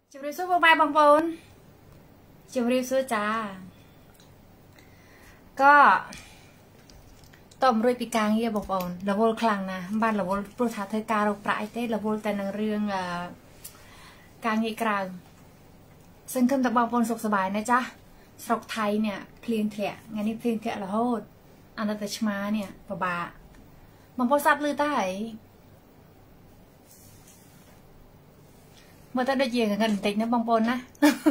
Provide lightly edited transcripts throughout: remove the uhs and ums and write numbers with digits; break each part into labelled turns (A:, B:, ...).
A: ជំរាបសួរបងប្អូនជំរាបសួរចាក៏តើរួចពីការងារបងប្អូនរវល់ខ្លាំងណាស់បានរវល់ព្រោះថាធ្វើការរកប្រាក់អីទេរវល់តែនឹងរឿងការងារក្រៅសង្ឃឹមតែបងប្អូនសុខសប្បាយណាចាស្រុកថៃនេះភ្លៀងធ្លាក់ថ្ងៃនេះភ្លៀងធ្លាក់រហូតអាណិតតែឆ្មានេះពិបាកបងប្អូនសាប់លឺតែមើលទៅដូចជាងងឹតបន្តិចណាបងប្អូនណា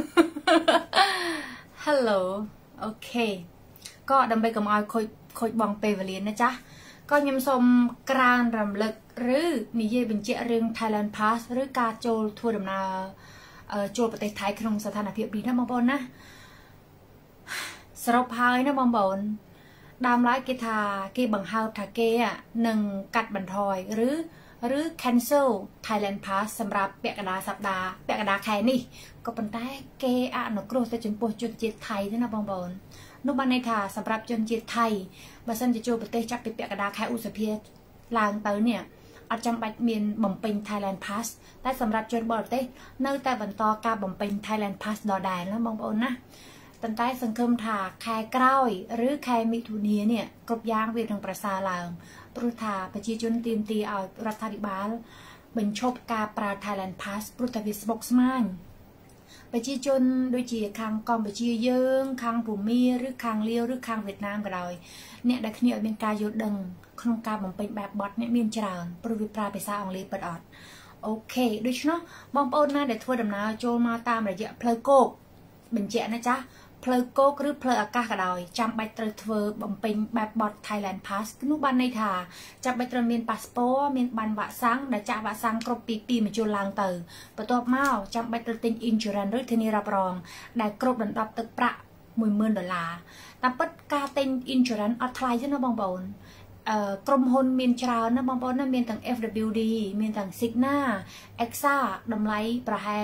A: Hello អូខេក៏ដើម្បីកុំឲ្យខូចបងពេលវេលាណាចាក៏ខ្ញុំសូមក្រើនរំលឹកឬនិយាយបញ្ជាក់រឿង Thailand Pass ឬការចូលធ្វើដំណើរចូលប្រទេសថៃក្នុងស្ថានភាពនេះណាបងប្អូនណាសរុបហើយណាបងប្អូនដើមឡើយគេថាគេបង្ហើបថាគេនឹងកាត់បន្ថយឬ cancel Thailand Pass សម្រាប់ពាក់កណ្ដាលសប្ដាហ៍ពាក់កណ្ដាលខែនេះក៏ប៉ុន្តែគេអនុគ្រោះទៅចំពោះជនជាតិថៃទេណាបងប្អូននោះបានន័យថាសម្រាប់ជនជាតិថៃបើសិនជាចូលប្រទេសចាប់ពីពាក់កណ្ដាលខែឧសភាឡើងទៅនេះអត់ចាំបាច់មានបំពេញ Thailand Pass តែសម្រាប់ជនបរទេសនៅតែបន្តការបំពេញ Thailand Pass ដដែលណាបងប្អូនណាប៉ុន្តែសង្ឃឹមថាខែក្រោយឬខែមិថុនានេះគ្រប់យ៉ាងវានឹងប្រសើរឡើងព្រោះថាប្រជាជនទាមទារឲ្យរដ្ឋាភិបាលបញ្ឈប់ការប្រើ Thailand Pass ព្រោះតែវាស្មុគស្មាញប្រជាជនដូចជាខាងកម្ពុជាយើងខាងភូមាឬខាងលាវឬខាងវៀតណាមក៏ដោយអ្នកដែលគ្នាអត់មានការយល់ដឹងក្នុងការបំពេញបែបបទអ្នកមានច្រើនព្រោះវាប្រើភាសាអង់គ្លេសពិតអត់អូខេដូច្នោះបងប្អូនណាដែលធ្វើដំណើរចូលមកតាមរយៈផ្លូវគោកបញ្ជាក់ណាចាផ្លូវគោកឬផ្លូវអាកាសក៏ដោយចាំបាច់ត្រូវធ្វើបំពេញបែបបទ Thailand Pass នោះបានន័យថាចាំបាច់ត្រូវមានប៉ាសពតមានប័ណ្ណវ៉ាក់សាំងដែលចាក់វ៉ាក់សាំងគ្រប់ពី2មជ្ឈលឡើងទៅបន្ទាប់មកចាំបាច់ត្រូវទិញ Insurance ឬធានារ៉ាប់រងដែលគ្រប់ដណ្ដប់ទឹកប្រាក់$10,000តាមពិតការទិញ Insurance អត់ថ្លៃទេណាបងប្អូនក្រុមហ៊ុនមានច្រើនណាបងប្អូនណាមានទាំង FWD មានទាំង Cigna EXA តម្លៃប្រហែល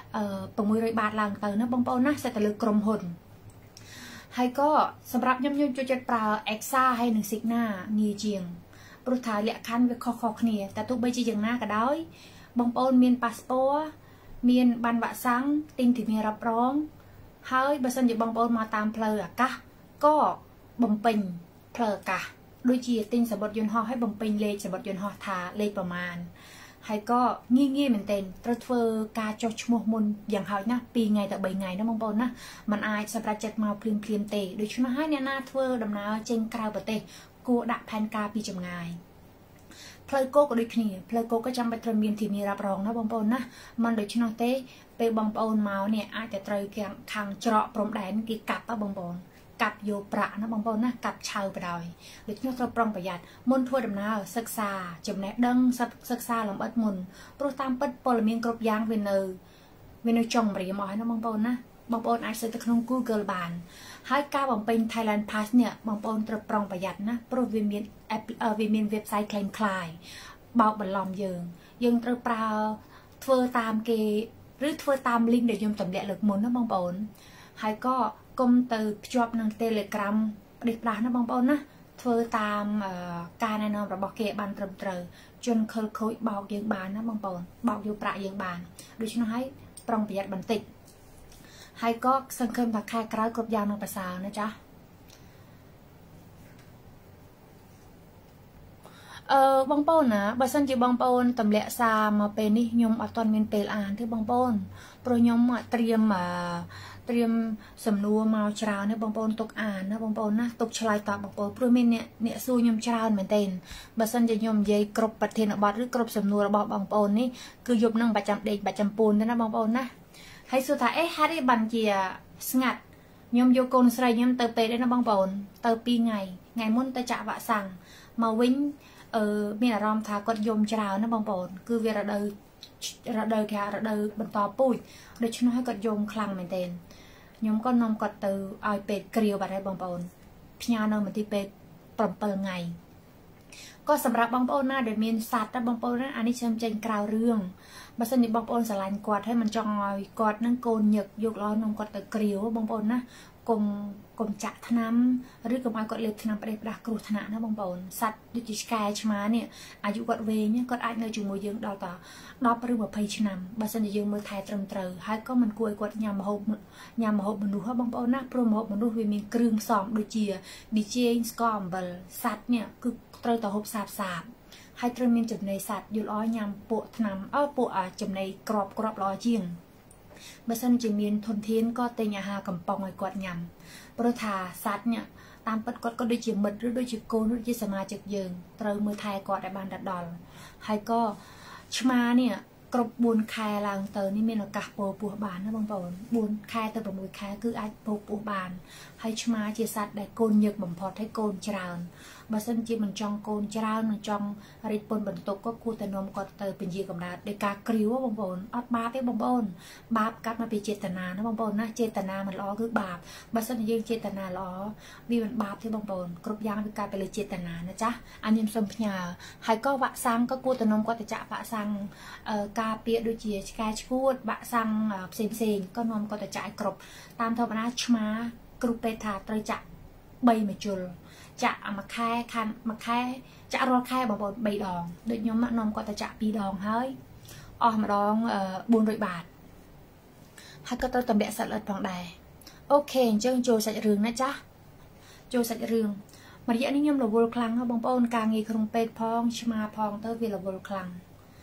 A: $600ឡើងទៅណាបងប្អូនណាសេតទៅលើក្រុមហ៊ុនហើយក៏សម្រាប់ខ្ញុំចូលចិត្តប្រើ EXA ហើយនិង Cigna ងាយជាងព្រោះថាលក្ខខណ្ឌវាខុសៗគ្នាតែទោះបីជាយ៉ាងណាក៏ដោយបងប្អូនមានប៉ាសពតមានប័ណ្ណវ៉ាក់សាំងទិញធានារ៉ាប់រងហើយបើសិនជាបងប្អូនមកតាមផ្លូវអាកាសក៏បំពេញផ្លូវអាកាសដូចជាទិញសម្បត្តិយន្តហោះឲ្យបំពេញលេខសម្បត្តិយន្តហោះថាលេខប្រមាណហើយក៏ងាយមែនទែនត្រូវធ្វើការចុះឈ្មោះមុនយ៉ាងហោចណាស់2ថ្ងៃទៅ3ថ្ងៃណាបងប្អូនណាมันអាចសម្រាប់ចិត្តមកភ្លាមទេដូច្នោះហើយអ្នកណាធ្វើដំណើរចេញក្រៅប្រទេសគួរដាក់ផែនការពីចម្ងាយផ្លូវគោកក៏ដូចគ្នាផ្លូវគោកក៏ចាំបាច់ត្រូវមានធានារ៉ាប់រងណាបងប្អូនណាមិនដូច្នោះទេពេលបងប្អូនមកនេះអាចតែត្រូវខាងច្រកព្រំដែនគេកាប់បងប្អូនកាប់យកប្រាក់ណាបងប្អូនណាកាប់ឆៅបដ ாய் ដូច្នេះត្រូវប្រុងប្រយ័ត្នមុនធ្វើដំណើរសិក្សាចំណេះដឹងសិក្សាលម្អិតមុនព្រោះតាមពិតព័ត៌មានគ្រប់យ៉ាងវានៅចុងម្រាមអស់ហើយណាបងប្អូនណាបងប្អូនអាច search ទៅក្នុង Google បានហើយការបំពេញ Thailand Pass នេះបងប្អូនត្រូវប្រុងប្រយ័ត្នណាព្រោះវាមាន website คล้ายបោកបន្លំយើងត្រូវប្រើធ្វើតាមគេឬធ្វើតាម link ដែលខ្ញុំទម្លាក់លើកមុនណាបងប្អូនហើយក៏គុំទៅភ្ជាប់នឹង Telegram ផ្ដេសផ្ដាស់ណាបងប្អូនណាធ្វើតាមការណែនាំរបស់គេបានត្រឹមត្រូវជនខិលខូចបោកយើងបានណាបងប្អូនបោកយកប្រាក់យើងបានដូច្នោះហើយប្រុងប្រយ័ត្នបន្តិចហើយក៏សង្ឃឹមថាខែក្រោយគ្រប់យ៉ាងនឹងប្រសើរណាចាបងប្អូនណាបើសិនជាបងប្អូនទម្លាក់សារមកពេលនេះខ្ញុំអត់ទាន់មានពេលអានទេបងប្អូនព្រោះខ្ញុំត្រៀមសំណួរមកច្រើនណាបងប្អូនទុកអានណាបងប្អូនណាទុកឆ្លើយតបបងប្អូនព្រោះមានអ្នកសួរខ្ញុំច្រើនមែនទែនបើសិនជាខ្ញុំនិយាយគ្រប់ប្រធានបទឬគ្រប់សំណួររបស់បងប្អូននេះគឺយប់នឹងបាច់ចាំដេកបាច់ចាំពូនទេណាបងប្អូនណាហើយសួរថាហេតុអីបានជាស្ងាត់ខ្ញុំយកកូនស្រីខ្ញុំទៅពេទ្យទេណាបងប្អូនទៅ2ថ្ងៃមុនទៅចាក់វ៉ាក់សាំងមកវិញមានអារម្មណ៍ថាគាត់យំច្រើនណាបងប្អូនគឺវារដូវគេរដូវបន្តពូជដូច្នោះឲ្យគាត់យំខ្លាំងមែនទែនខ្ញុំក៏នាំគាត់ទៅឲ្យពេទ្យគ្រាវបាត់ហើយបងប្អូនផ្ញើនៅមន្ទីរពេទ្យ7ថ្ងៃก็สำหรับบางปอนหน้าเดี๋ยวมีสัตว์แต่บางปอนนั้นอันนี้เชิงเจนกล่าวเรื่องบางส่วนบางปอนสลายกอดให้มันจองอยกอดนั่งโกนหยกยกล้อนมกอดตะเกลียวบางปอนนะกลมจะทน้ำหรือกลมเอากอดเล็บทน้ำประเดี๋ยวประกรูธนานะบางปอนสัตว์ดิจิสกายชมาเนี่ยอายุกอดเวเนี่ยกอดอาจเนยจูมวยยืงดาวต่อดาวปรือแบบเพย์ชนำบางส่วนยืงมือไทยตรมเตอร์ให้ก็มันกลวยกอดยำมาหอบมันดูเขาบางปอนนะโปรโมทมันดูวิมีกรึงสองโดยเจียดีเจสกอมเบลสัตว์เนี่ยคือเตอร์ต่อหกสาบให้เตรียมจุดในสัตว์อยู่ล้อยำปวดนำปวดจุดในกรอบล้อเจียงเมื่อสันจะมีทนเทียนก็เตยหากำปองไอ้กอดยำประธาสัตว์เนี่ยตามปัดกอดก็ด้วยจีมดหรือด้วยจีโกนหรือจีสมาจิกยืงเตยมือไทยกอดในบานดัดดอลให้ก็ชมาเนี่ยกรบบุญคายลางเตยนี่มีนกะปูบานนะบางปอนบุญคายเตยประมุยคายคือไอ้ปูบานให้ชมาจีสัตว์ได้โกนหยกบ่มพอให้โกนจราวนบาสันจีมันจองโกนจราวนมันจองริปนบรรทุกก็คูแต่นมก็เตยเป็นยีกำลังโดยการกริ้วว่าบางปอนอัดบาปไปบางปอนบาปกัดมาเป็นเจตนานะบางปอนนะเจตนามันล้อคือบาปบาสันยิงเจตนาล้อมีมันบาปที่บางปอนกรบยางเป็นการไปเลยเจตนานะจ๊ะอันนี้สมพญาให้ก็วะซังก็คูแต่นมก็จะจะวะซังกาเปียดูจีกายชูดวะซังเซนก็นมก็จะจ่ายกรบตามธรรมนาชมากรุเปธาตรจะใบไม่จุลจะมาแค่คันมาแค่จะรอแค่บใบดองโดยยมนมก็จะปีดองเฮ้ยออกมาดอง400 บาทให้ก็ต้องตำเบะสัตว์เลือดฟองแดงโอเคเจ้าโจสัตว์เรืองนะจ๊ะโจสัตว์เรืองมาที่อันนี้ยมหลบวลคลังเขาบางปอนกางงีครุงเป็ดพองชมาพองเตอร์วีหลบวลคลัง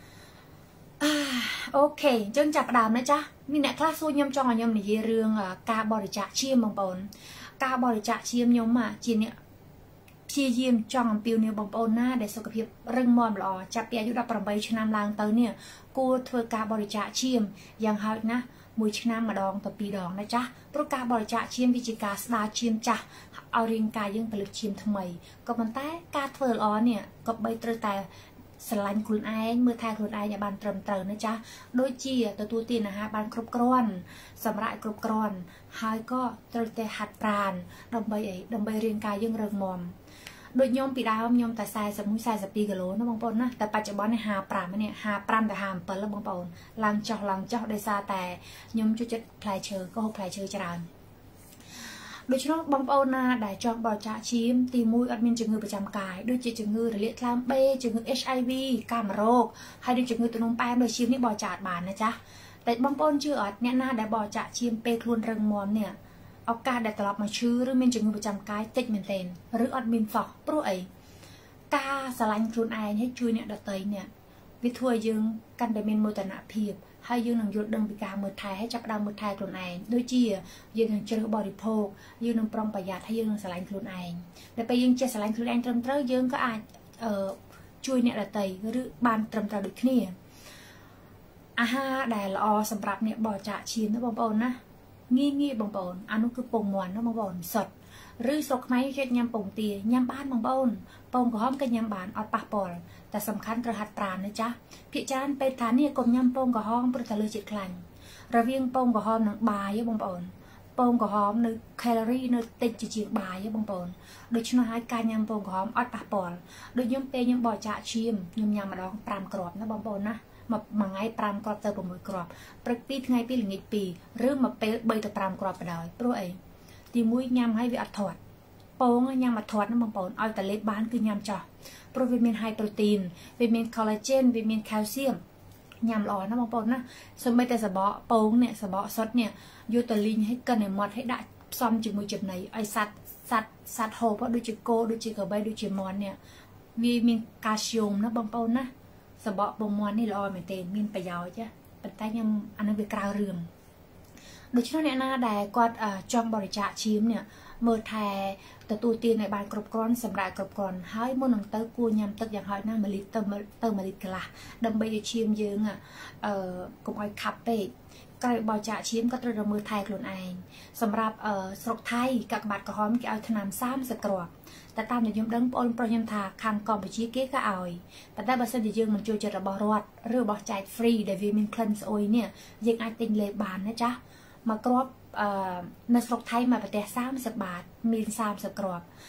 A: โอเคเจ้าจับดามนะจ๊ะนี่แหละคลาสซูยมจองยมในเรื่องการบริจาคเชี่ยมบางปอนการบริจาคเชี่ยมยมจีเนี่ยพี่ยิ้มจองปิวเนี่ยบางปอนหน้าได้สุขภาพเร่งมอมหล่อจับเปียยุดประใบชนามลางเตอเนี่ยกูเธอการบริจาคเชี่ยมยังหายนะมวยชนะมาดองต่อปีดองนะจ๊ะเพราะการบริจาคเชี่ยมวิจิกาสตาเชี่ยมจ้ะเอาเรียงกายยังผลิตเชี่ยมทำไมก็มันแต่การเธอล้อเนี่ยก็ใบเตอแต่สลันคุณไอ้เมื่อไทยคุณไอ้อย่าบานเติมเติมนะจ๊ะโดยจีตัวตีนนะฮะบานครบกรอนสำหรับครบกรอนหายก็เติมแต่หัดปราณดำใบเรียงกายยังเริงมอมโดยยมปีดาวยมแต่ทรายสมุนทรายสปีกะโลนะบางปนนะแต่ปัจจุบันในหาปรามเนี่ยหาปรามแต่หามเปิดแล้วบางปนลังเจาะได้ซาแต่ยมจุดพลายเชอก็หกพลายเชอจรานโดยเฉพาะบางปนนะได้จองบอจ่าชิมตีมุ้ยอัดมินจึงเงือประจำกายด้วยจึงเงือหรือเลี้ยคลามเบ้จึงเงือ HIV กามโรคให้ด้วยจึงเงือตัวนมแป้งโดยชิมนี่บอจ่าบานนะจ๊ะแต่บางปนชื่ออัดเนี่ยหน้าได้บอจ่าชิมเปคลุนเริงมอนเนี่ยเอาการได้ตลอดมาชื่อหรือมินจึงเงือประจำกายติดเมนเทนหรืออัดมินฟอกปลุกไอกาสลันครูนไอให้ช่วยเนี่ยดัตเตยเนี่ยวิธียืงกันได้เมนโมตนาเพียบให้ยืงหนังยุดดังปีกาเมือไทยให้จับดาวเมือไทยครูนไอด้วยจียืงหนังเจอบริโภคยืงหนังปรองประหยัดให้ยืงหนังสลันครูนไอแต่ไปยืงเจสลันครูนไอตรมเตอร์ยืงก็อาจช่วยเนี่ยดัตเตยหรือบานตรมเตอร์ดุขเนี่ยอาหารได้ละอสำหรับเนี่ยบ่อจ่าชีนนะบางปอนนะงี้บางปอนอันนู้คือปงมวนนะบางปอนสดหรือสกไม้เช็ดยำปงตียำบ้านบางปอนปงก็ห้อมกันยำบานอดปากปอลแต่สำคัญกระหัตปราณนะจ๊ะพิจารณาเป็นฐานเนี่ยกลมยำปงก็ห้อมปรุตะเลยจิตคลันระเวียงปงก็ห้อมหนังบายบางปอนปงก็ห้อมในแคลอรี่ในติดจีบายบางปอนโดยชนะให้การยำปงก็ห้อมอดปากปอลโดยยำเปยำบ่อจ่าชิมยำมาดองปรามกรอบนะบางปอนนะมาไงปรามกรอบเติมประมวยกรอบปรึกปีไงปีหรือไงปีหรือมาเปย์ใบตะปรามกรอบไปได้เพราะไอ้ตีมุ้ยยำให้วิอัดถอดโป้งยำมาทอดน้ำมันปนเอาแต่เล็บบ้านคือยำจ่อโปรวิตามินไฮโปรตีนวิตามินคอลลาเจนวิตามินแคลเซียมยำหล่อน้ำมันปนนะสมัยแต่สะเบาโป้งเนี่ยสะเบาซดเนี่ยยูตาลินให้กันในมอดให้ได้ซ้อมจุดมือจุดไหนไอสัตว์โฮเพราะดูจิโก้ดูจิกระใบดูจิมอนเนี่ยวิตามินแคลเซียมนะบางปนนะสะเบาปมอนนี่ลอยเหมือนเตนมินไปยาวจ้ะเป็นใต้ยำอันนั้นเป็นกราวเรืองโดยเฉพาะเนี่ยนะได้กอดจองบริจาคชิมเนี่ยเมื่อแทตัวตีในบานกรบกรอนสำหรับกรบกรอนให้มนังเตอร์กูยำตึกอย่างหอยหน้ามาลิเตอร์มาลิกละดำไปชิมยืงกบไอคับไปกระบอยจ่าชิมก็ตระมือไทยกลุ่นไอสำหรับสกไทยกับบาดกระหอมกี่เอาถนามซ้ำสกรอบแต่ตามอย่างยมดังปนประยมทาคังกองไปชี้เก๊ก็เอาแต่ได้บัสดิยืงมันจูจะระบอรอดหรือบอจ่ายฟรีเดวิมินคลันส์โอยเนี่ยยังไอติงเลบานนะจ๊ะมากรอบในสกไทยมาประเดี๋ยว30 บาทมี30 กรอบ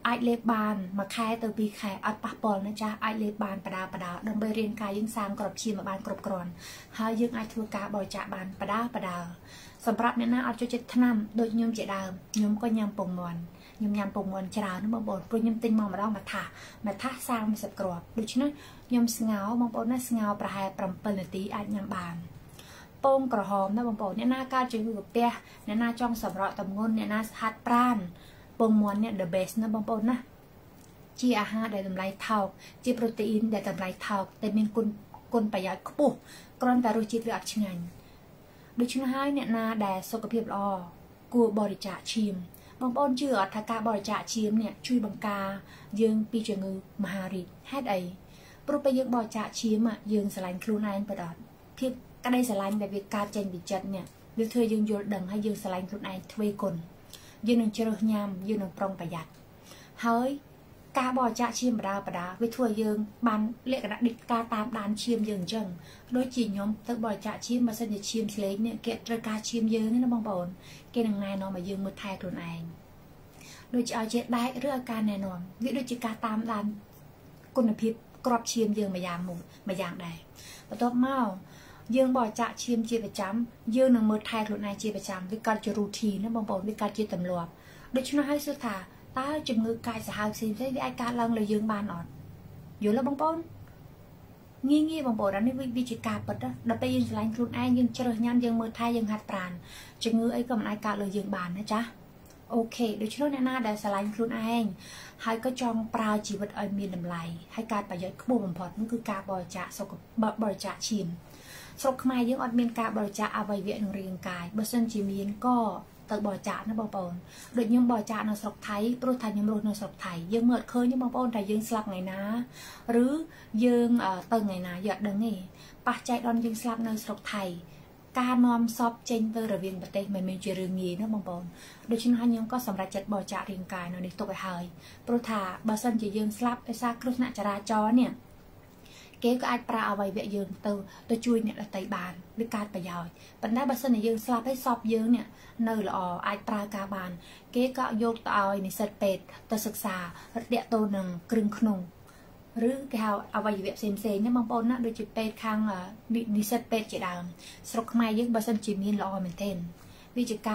A: អាចលេបបានមួយខែទៅពីរខែអត់ប៉ះពាល់ណាចាអាចលេបបានបដាដើម្បីរៀនកាយយើងសាងក្របឈាមឲ្យបានគ្រប់គ្រាន់ហើយយើងអាចធ្វើការបរិច្ចាគបានបដាសម្រាប់អ្នកណាអត់ចូលចិត្តថ្នាំដូចខ្ញុំជាដើមខ្ញុំក៏ញ៉ាំពងមាន់ខ្ញុំញ៉ាំពងមាន់ច្រើនណាបងប្អូនព្រោះខ្ញុំទិញមកម្ដងមួយថាស30គ្រាប់ដូច្នេះខ្ញុំស្ងោរបងប្អូនណាស្ងោរប្រហែល7នាទីអាចញ៉ាំបានពងក្រហមណាបងប្អូនអ្នកណាកើតជំងឺកាពះអ្នកណាចង់សម្រក់ទម្ងន់អ្នកណាហាត់ប្រាណពងមាន់នេះ the best ណាបងប្អូនណាជាអាហារដែលតម្លៃថោកជាប្រូតេអ៊ីនដែលតម្លៃថោកតែមានគុណប្រយោជន៍ខ្ពស់គ្រាន់តែរសជាតិវាអត់ឆ្ងាញ់ដូច្នេះហើយអ្នកណាដែលសុខភាពល្អគួរបរិច្ចាគឈាមបងប្អូនជឿអត់ថាការបរិច្ចាគឈាមនេះជួយបង្ការយើងពីជំងឺមហារីកហេតុអីព្រោះពេលយើងបរិច្ចាគឈាមយើងស្រឡាញ់ខ្លួនឯងបដិភាពក្តីស្រឡាញ់ដែលវាកើតចេញពីចិត្តនេះវាធ្វើយើងយល់ដឹងហើយយើងស្រឡាញ់ខ្លួនឯងទ្វេគុណយើងនឹងជ្រើសញ៉ាំយើងនឹងប្រុងប្រយ័ត្នហើយការបរិច្ចាគឈាមបដាវាធ្វើឲ្យយើងបានលក្ខណៈដូចការតាមដានឈាមយើងអញ្ចឹងដូចជាខ្ញុំទៅបរិច្ចាគឈាមបើសិនជាឈាមស្លេកនេះគេត្រូវការឈាមយើងណាបងប្អូនគេនឹងណែនាំឲ្យយើងមើលថែខ្លួនឯងដូចឲ្យជាដែកឬឲ្យការណែនាំវាដូចជាការតាមដានគុណភាពក្របឈាមយើងមួយយ៉ាងដែរបន្ទាប់មកយើងបរិច្ចាគឈាមជាប្រចាំយើងនឹងមើលថែខ្លួនឯងជាប្រចាំវាកើតជា routine ណាបងប្អូនវាកើតជាទម្លាប់ដូច្នេះហើយសួរថាតើជំងឺកាយសាហាវផ្សេងវាអាចកើតឡើងលើយើងបានអត់យល់ទេបងប្អូនងាយបងប្អូនអានេះវាជាការពិតដល់ពេលយើងឆ្លាញ់ខ្លួនឯងយើងជ្រើសញ៉ាំយើងមើលថែយើងហាត់ប្រាណជំងឺអីក៏មិនអាចកើតលើយើងបានណាចាអូខេដូច្នេះអ្នកណាដែលឆ្លាញ់ខ្លួនឯងហើយក៏ចង់ប្រើជីវិតឲ្យមានតម្លៃហើយការប្រយោជន៍ខ្ពស់បំផុតនោះគឺការបរិច្ចាគបរិច្ចាគឈាមស្រុកខ្មែរយើងអត់មានការបរិច្ចាគអวัยวៈក្នុងរាងកាយបើសិនជាមានក៏ទៅបរិច្ចាគណាបងប្អូនដូចខ្ញុំបរិច្ចាគនៅស្រុកថៃព្រោះថាខ្ញុំរស់នៅស្រុកថៃយើងមើលអត់ឃើញទេបងប្អូនតែយើងស្លាប់ថ្ងៃណាឬយើងទៅថ្ងៃណាយើងអត់ដឹងទេប៉ះចែកដល់យើងស្លាប់នៅស្រុកថៃការនាំសពចេញទៅរវាងប្រទេសមិនមែនជារឿងងាយណាបងប្អូនដូច្នេះហើយខ្ញុំក៏សម្រេចចិត្តបរិច្ចាគរាងកាយនៅនេះទុកឲ្យហើយព្រោះថាបើសិនជាយើងស្លាប់ដោយសារគ្រោះថ្នាក់ចរាចរណ៍នេះគេក៏អាចប្រើអวัยวៈយើងទៅជួយអ្នកដទៃបានវាកើតប្រយោជន៍ប៉ុន្តែបើសិនជាយើងស្លាប់ហើយសពយើងនេះនៅល្អអាចប្រើការបានគេក៏យកទៅឲ្យនិស្សិតពេទ្យទៅសិក្សារាក់ទងនឹងគ្រឿងក្នុងឬគេហៅអวัยวៈផ្សេងណាបងប្អូនណាដូចជាពេទ្យខាងនិស្សិតពេទ្យជាដើមស្រុកខ្មែរយើងបើសិនជាមានល្អមែនទែនវាជា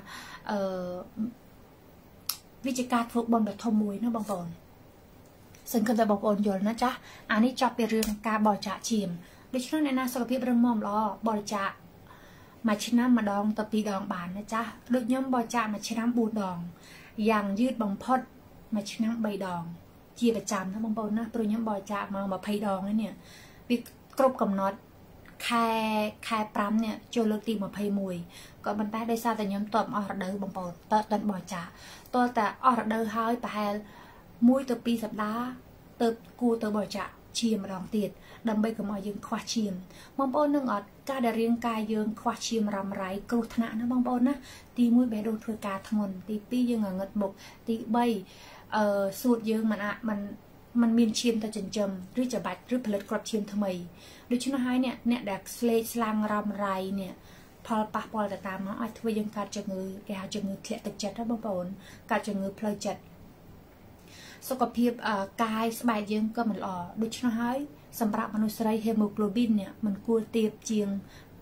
A: ការធ្វើបុណ្យដ៏ធំមួយណាបងប្អូនសង្ឃឹមថាបងប្អូនយល់ណាចាអានេះចប់ពីរឿងការបរិច្ចាគឈាមដូច្នេះអ្នកណាសុខភាពរឹងមាំល្អបរិច្ចាគមួយឆ្នាំម្ដងទៅ2 ដងបានណាចាដូចខ្ញុំបរិច្ចាគមួយឆ្នាំ4 ដងយ៉ាងយឺតបំផុតមួយឆ្នាំ3 ដងជាប្រចាំណាបងប្អូនណាព្រោះខ្ញុំបរិច្ចាគមក20 ដងនេះវាគ្រប់កំណត់ខែ5នេះចូលលើកទី21ក៏ប៉ុន្តែដោយសារតែខ្ញុំតបអស់រដូវបងប្អូនតើបរិច្ចាគតើតែអស់រដូវហើយប្រហែល1 ទៅ 2 សប្តាហ៍ទៅគួរទៅបរិច្ចាគឈាមម្ដងទៀតដើម្បីកុំឲ្យយើងខ្វះឈាមបងប្អូននឹងអត់ការដែលរាងកាយយើងខ្វះឈាមរ៉ាំរ៉ៃគ្រោះថ្នាក់ណាបងប្អូនណាទី1បេះដូងធ្វើការធ្ងន់ទី2យើងងងឹតមុខទី3សួតយើងมันមានឈាមទៅចិញ្ចឹមឬច្បាច់ឬផលិតគ្រាប់ឈាមថ្មីដូច្នេះហើយអ្នកដែលស្លេកស្លាំងរ៉ាំរ៉ៃនេះផលប៉ះពាល់ទៅតាមមកអាចធ្វើយើងកើតជំងឺគេហៅជំងឺធ្លាក់ទឹកចិត្តណាបងប្អូនកើតជំងឺផ្លូវចិត្តសុខភាពកាយស្បែកយើងក៏មិនល្អដូច្នេះហើយសម្រាប់មនុស្សស្រី hemoglobin នេះมันគួរទាបជាង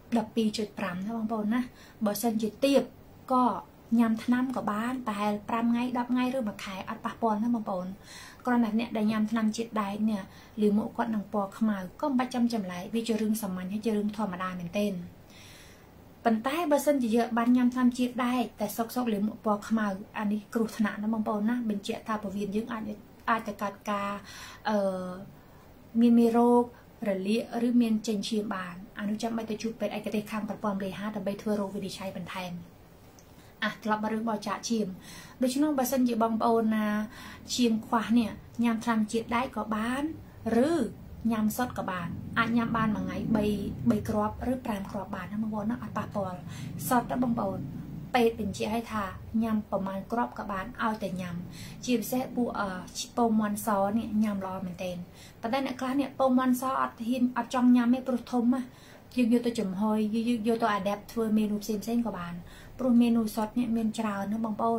A: 12.5 ណាបងប្អូនណាបើសិនជាទាបក៏ញ៉ាំថ្នាំក៏បានប្រហែល5 ថ្ងៃ 10 ថ្ងៃឬ1 ខែអត់ប៉ះពាល់ណាបងប្អូនគ្រាន់តែអ្នកដែលញ៉ាំថ្នាំជាតិដែកនេះឬមុខគាត់នឹងពណ៌ខ្មៅក៏មិនបាច់ចាំចម្លែកវាជារឿងសាមញ្ញហើយជារឿងធម្មតាមែនទែនប៉ុន្តែបើសិនជាយើងបានញ៉ាំថ្នាំជាតិដែកតែសុកលាមកពណ៌ខ្មៅអានេះគ្រោះថ្នាក់ណាបងប្អូនណាបញ្ជាក់ថាពោះវៀនយើងអាចទៅកើតការមានមេរោគរលាកឬមានចេញឈាមបានអានោះចាំបាច់ទៅជួបពេទ្យឯកទេសខាងប្រព័ន្ធលេហាដើម្បីធ្វើរោគវិនិច្ឆ័យបន្ថែមត្រឡប់មករឿងបរិច្ចាគឈាមដូច្នោះបើសិនជាបងប្អូនណាឈាមខ្វះនេះញ៉ាំថ្នាំជាតិដែកក៏បានឬញ៉ាំសុទ្ធក៏បានអាចញ៉ាំបានមួយថ្ងៃ3 គ្រាប់ឬ5 គ្រាប់បានណាបងប្អូនណាអត់ប៉ះពាល់សុទ្ធទៅបងប្អូនពេទ្យបញ្ជាក់ឲ្យថាញ៉ាំប្រមាណគ្រាប់ក៏បានឲ្យតែញ៉ាំជាពិសេសពួកពងមាន់សនេះញ៉ាំល្អមែនទែនប៉ុន្តែអ្នកខ្លះនេះពងមាន់សអត់ហ៊ានអត់ចង់ញ៉ាំទេព្រោះធំណាយើងយកទៅចំហុយយកទៅ adapt ធ្វើមេនូផ្សេងក៏បានព្រោះមេនូសុទ្ធនេះមានច្រើនណាបងប្អូន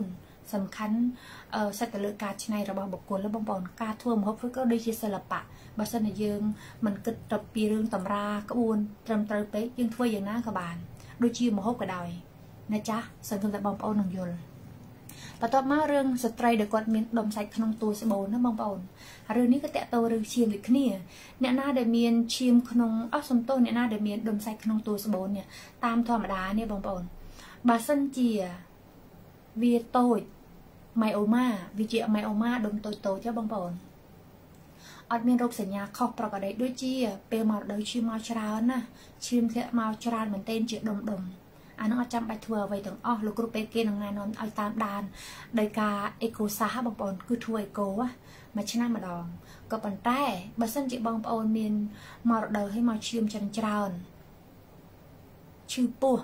A: สำคัญสัตว์เลือกการในระบบบกลและบางปอนการทั่วมบก็ได้ศิลปะบาสนยืงมันกึศตับปีเรื่องตำรากระบวนเติมเติมไปยังทั่วอย่างน้ากระบาลโดยชีมบกระดอยนะจ๊ะสังคมแต่บางปอนหนึ่งยนต่อมาเรื่องสตรีเด็กกอดมีดมใส่ขนมตัวสบู่นะบางปอนเรื่องนี้ก็แตะตัวเรื่องชีมอีกนี่เนี่ยน่าเดมีนชีมขนมสมโตเนี่ยน่าเดมีนดมใส่ขนมตัวสบู่เนี่ยตามธรรมดาเนี่ยบางปอนบาสันเจียเวียโตยไมโอมาวิจิไมโอมาดมโตโตเจ้าบางปอนอดมีโรคสัญญาคอกประกอบได้ด้วยเจียเปลมาโดยชิมมาชรานะชิมเทมาชราเหมือนเต้นเจียดมอันนั้นจำไปทัวร์ไว้ถึงลูกกรุ๊ปเปเกนงานนอนเอาตามดานโดยการเอโกซาบางปอนคือทัวร์เอโกวะมาชนะมาดองก็ปันใต้บัสันจิบางปอนมีนมาโดยให้มาชิมจันจราอนชื่อปู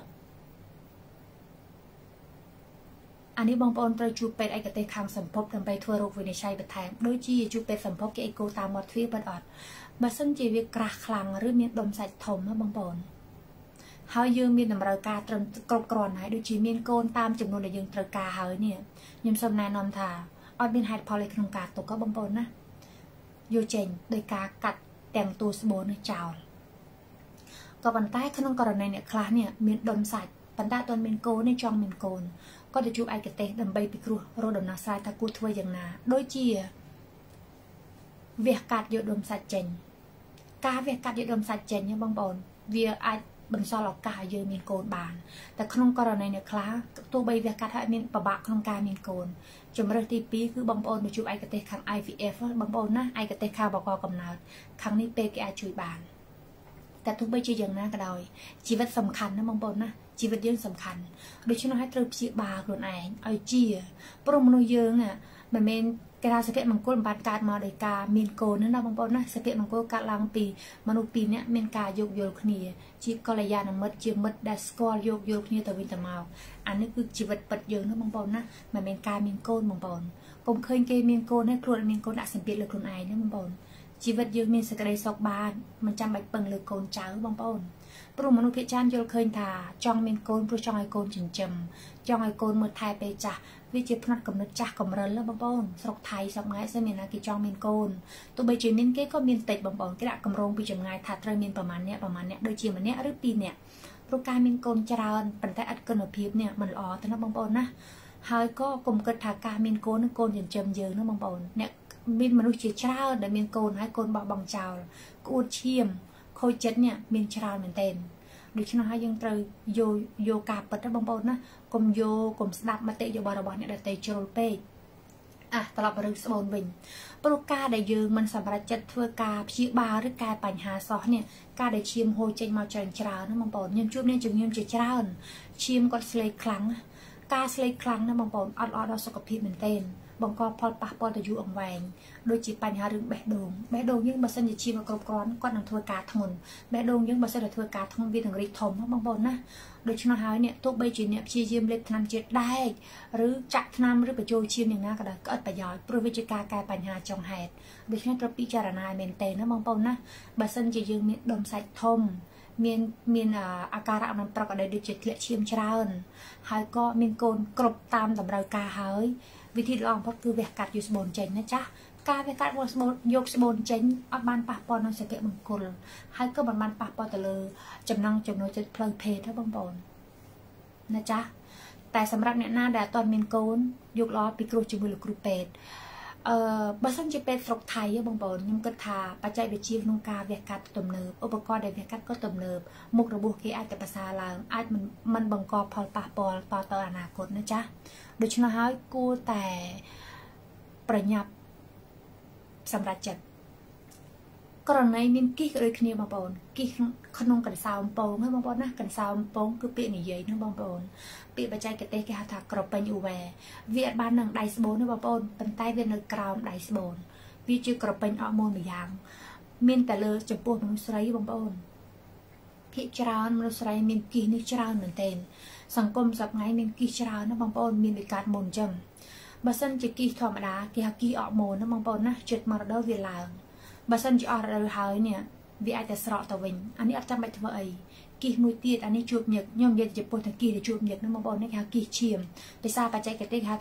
A: อันนี้บางปอนประจุเป็นไอกเตะคางสัมภพทำไปทัวร์โรควินิชัยเป็นแทนโดยจีจูเป็นสัมภพกับไอโกตามมอดทวีปอดบัสันจีวิกระคลังหรือมีดมใส่ถมนะบางปอนเฮายืมมีนำราคาตรกรบกรอนให้โดยจีมีนโกนตามจำนวนในยืมตรกาเฮาเนี่ยยืมสมนายนอมทาออดบินไฮพอลิคงกาตกก็บางปอนนะโยเจนโดยการกัดแต่งตัวสโบนเจ้าก็ปันใต้ขนมกรณีเนี่ยคลาเนี่ยมีดมใส่ปันใต้ตอนมีนโกในจองมีนโกนก็จะจูไอกเตะดำใบปิกรัวโรดนาซายตะกูทัวอย่างนาโดยจีเวียกัดโยดมสัจเจนกาเวียกัดโยดมสัจเจนเนี่ยบางปอนเวียไอบรรซอลกาเยอะมีนโกนบานแต่ขนมกรณีเนี่ยคลาตัวใบเวียกัดให้มีนปะบะขนมกามีนโกนจมเรื่องที่ปีคือบางปอนไปจูไอกเตะขัง IVF บางปอนนะไอกเตะคาบอกกำเนิดครั้งนี้เปกจุยบานแต่ทุกใบจีอย่างนั้นก็ได้ชีวิตสำคัญนะบางปอนนะชีวิตยังสำคัญโดยเฉพาะให้เติมชีบาหลุดไอไอจีปรมโนเยงอ่ะมันเป็นกระดาษสเปะมังกรบานการมาโดยการมีนโกนนั่นนะบางปอนนะสเปะมังกรการลังปีมนุษย์ปีเนี้ยมีนการโยกโยกนี่จีกรยานมัดจีมัดดัสกอลโยกโยกนี่ตะวินตะมาอันนี้คือชีวิตปัจเยงนะบางปอนนะมันเป็นการมีนโกนบางปอนผมเคยเกย์มีนโกนให้ครัวมีนโกนอักษรเปียเลยคนไอเนี่ยบางปอนชีวิตยังมีสกายซอกบานมันจำใบเปิงเลยโกนเจ้าบางปอนปรุมนุษย์พิจารณ์โยเคยทาจองมีนโกนปรุจองไอโกนจำจองไอโกนเมื่อไทยไปจ้ะวิจิตรพนัดกำนัดจ้ะกำเริญแล้วบางปอนสกไทยสกไม้เสมีนากิจองมีนโกนตัวใบจีมินเก้ก็มีนติดบางปอนกระดาษกำรงปีจำไงถาเตรมีนประมาณเนี้ยโดยจีมันเนี้ยหรือปีเนี้ยโปรการมีนโกนจราอนปันแต่อัดกันพีบเนี่ยมันอ๋อแต่นะบางปอนนะหายก็กลมกระถาการมีนโกนโกนจำเยอะนะบางปอนเนี่ยมีมนุษย์เช้าแต่มีนโกนให้โกนบอกบังเจ้ากูดเชี่ยมโคเจ็ดเนี่ยมีนเช้าเหมือนเต็มโดยเฉพาะยังเตยโยกาปัดนะบางปอนนะกลมโยกลมสดับมาเตะโยบาร์บอลเนี่ยเตะโจลเป้ตลอดบริสโบนวินโปรกาได้ยืมมันสำหรับจัดทัวร์กาพิบาหรือกาปัญหาซอเนี่ยกาได้ชิมโฮเจนมาจนจรานะบางปอนยังจุบเนี่ยจึงยืมจะจราชิมก็สเลครั้งกาสเลครั้งนะบางปอนอดสกปรกเหมือนเต้นบางก็พอปะปอจะอยู่อ่างแหวงโดยจีปัญหาเรื่องแบะโดงยังบัสนจะชิมกรอบก้อนก้อนหนังทัวร์กาทงแบะโดงยังบัสนทัวร์กาทงวีถึงริทมบางปอนนะโดยชนะหายเนี่ยทุกใบจีเนี่ยชียืมเล็กทนำเจ็ดได้หรือจักทนำหรือไปโจชิมอย่างนั้นก็ได้ก็อัดประโยชน์โปรวิจิการปัญหาจงเหตุโดยเฉพาะพิจารณาเมนเตนะบางปอนนะบัสนจะยืมดมใส่ทมมีอาการมันประกอบด้วยจิตเละชิมชราอนหายก็มีโกนกรบตามตำรากาหายวิธีลองพอคือเวกัดอยู่สมบูรณ์เจนนะจ๊ะการเวกัดสมบูรณ์ยกสมบูรณ์เจนอัดบานปะปอนนสเกะมังกรให้ก็บันปะปอตะเลยจำนวนจะเพลิงเพลถ้าบางปอนนะจ๊ะแต่สำหรับเนี่ยหน้าแดดตอนมีโกนยกล้อปีกรูจมูกหรือกรูเป็ดบัสซันจะเป็นสกไทยบางปอนยังกระทาปัจจัยเดชีฟนงกาเวกัดตมเนิบอุปกรณ์เดเวกัดก็ตมเนิบมุกระบุเกอาจจะภาษาลาวอาจมันบังกอบพอปะปอต่ออนาคตนะจ๊ะโดยเฉพาะกูแต่ประหยัดสำหรับจัดกรณีมินกี้เลยคณีบางปอนกี้ขนมกันซาวปองให้บางปอนนะกันซาวปองคือเปียหนีใหญ่นะบางปอนเปียปัจจัยกระเตะแกหาถักกรอบไปอยู่แวเวียดบ้านหนังไดสโบนนะบางปอนเป็นใต้เวียนในกราวไดสโบนวิจิกรอบเป็นอโมนหรือยางมินแต่เลยจะปวดมนุษย์ไรบางปอนพิจารณามนุษย์ไรมินกี้นิจารณเหมือนเต็มสังคมสับไงมินกี้จารณนะบางปอนมินในการมนจำบัสันจะกี้ธรรมดาเกี่ยกี้อโมนนะบางปอนนะจุดมาร์ดเวลาบัสันจะออกเราหายเนี่ยวิอาจจะสระตะวิงอันนี้อาจจะไม่ทำอะไรกี่มือตีดอันนี้จูบเหยียดย่อมเย็นจะปวดตะกี้จะจูบเหยียดน้ำมันบอลนี่ค่ะกี่เชียมไปซาปัจจัยกระเตะค่ะถ้า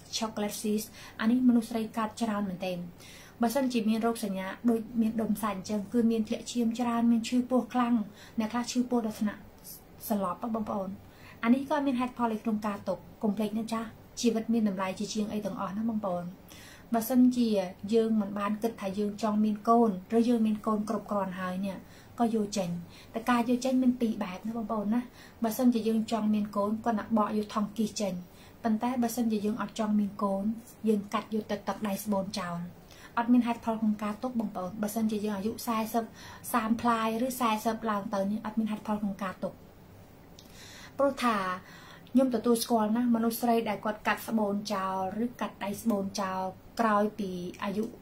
A: ช็อกโกแลตซีสอันนี้มนุษย์ไรการจรานเหมือนเต็มบางส่วนจีมีโรคสัญญาโดยมีดมสันจังคือมีเทะเชียมจรานมีชื่อปวดคลั่งนะคะชื่อปวดลักษณะสลบปะบางปอนอันนี้ก็มีแฮตพอลิโครงการตกคอมเพล็กซ์นะจ๊ะชีวิตมีน้ำลายจีเชียงไอต่างอ่อนนะบางปอนบางส่วนจียืงเหมือนบ้านกึศถ่ายยืงจองมีนโกนหรือยืงมีนโกนกรบกรอนหายเนี่ยก็โยเจนแต่การโยเจนมันปีแบบนะบางปอนนะบางส่วนจะยืงจองมีนโกนก็หนักเบาอยู่ทองกีเจนปันแต่บางส่วนจะยืงอดจองมีนโกนยืงกัดอยู่ตัดไดส์บนเจ้าอัดมินฮัดพอลของการตกบังเปิดบัสันจะยังอายุสามพลายหรือลางเตอร์นี่อัดมินฮัดพอลของการตกโปรธายมตัวสกอลนะมนุษย์ไรได้กดกัดสบนเจ้าหรือกัดไดสบนเจ้ากรอยปีอายุ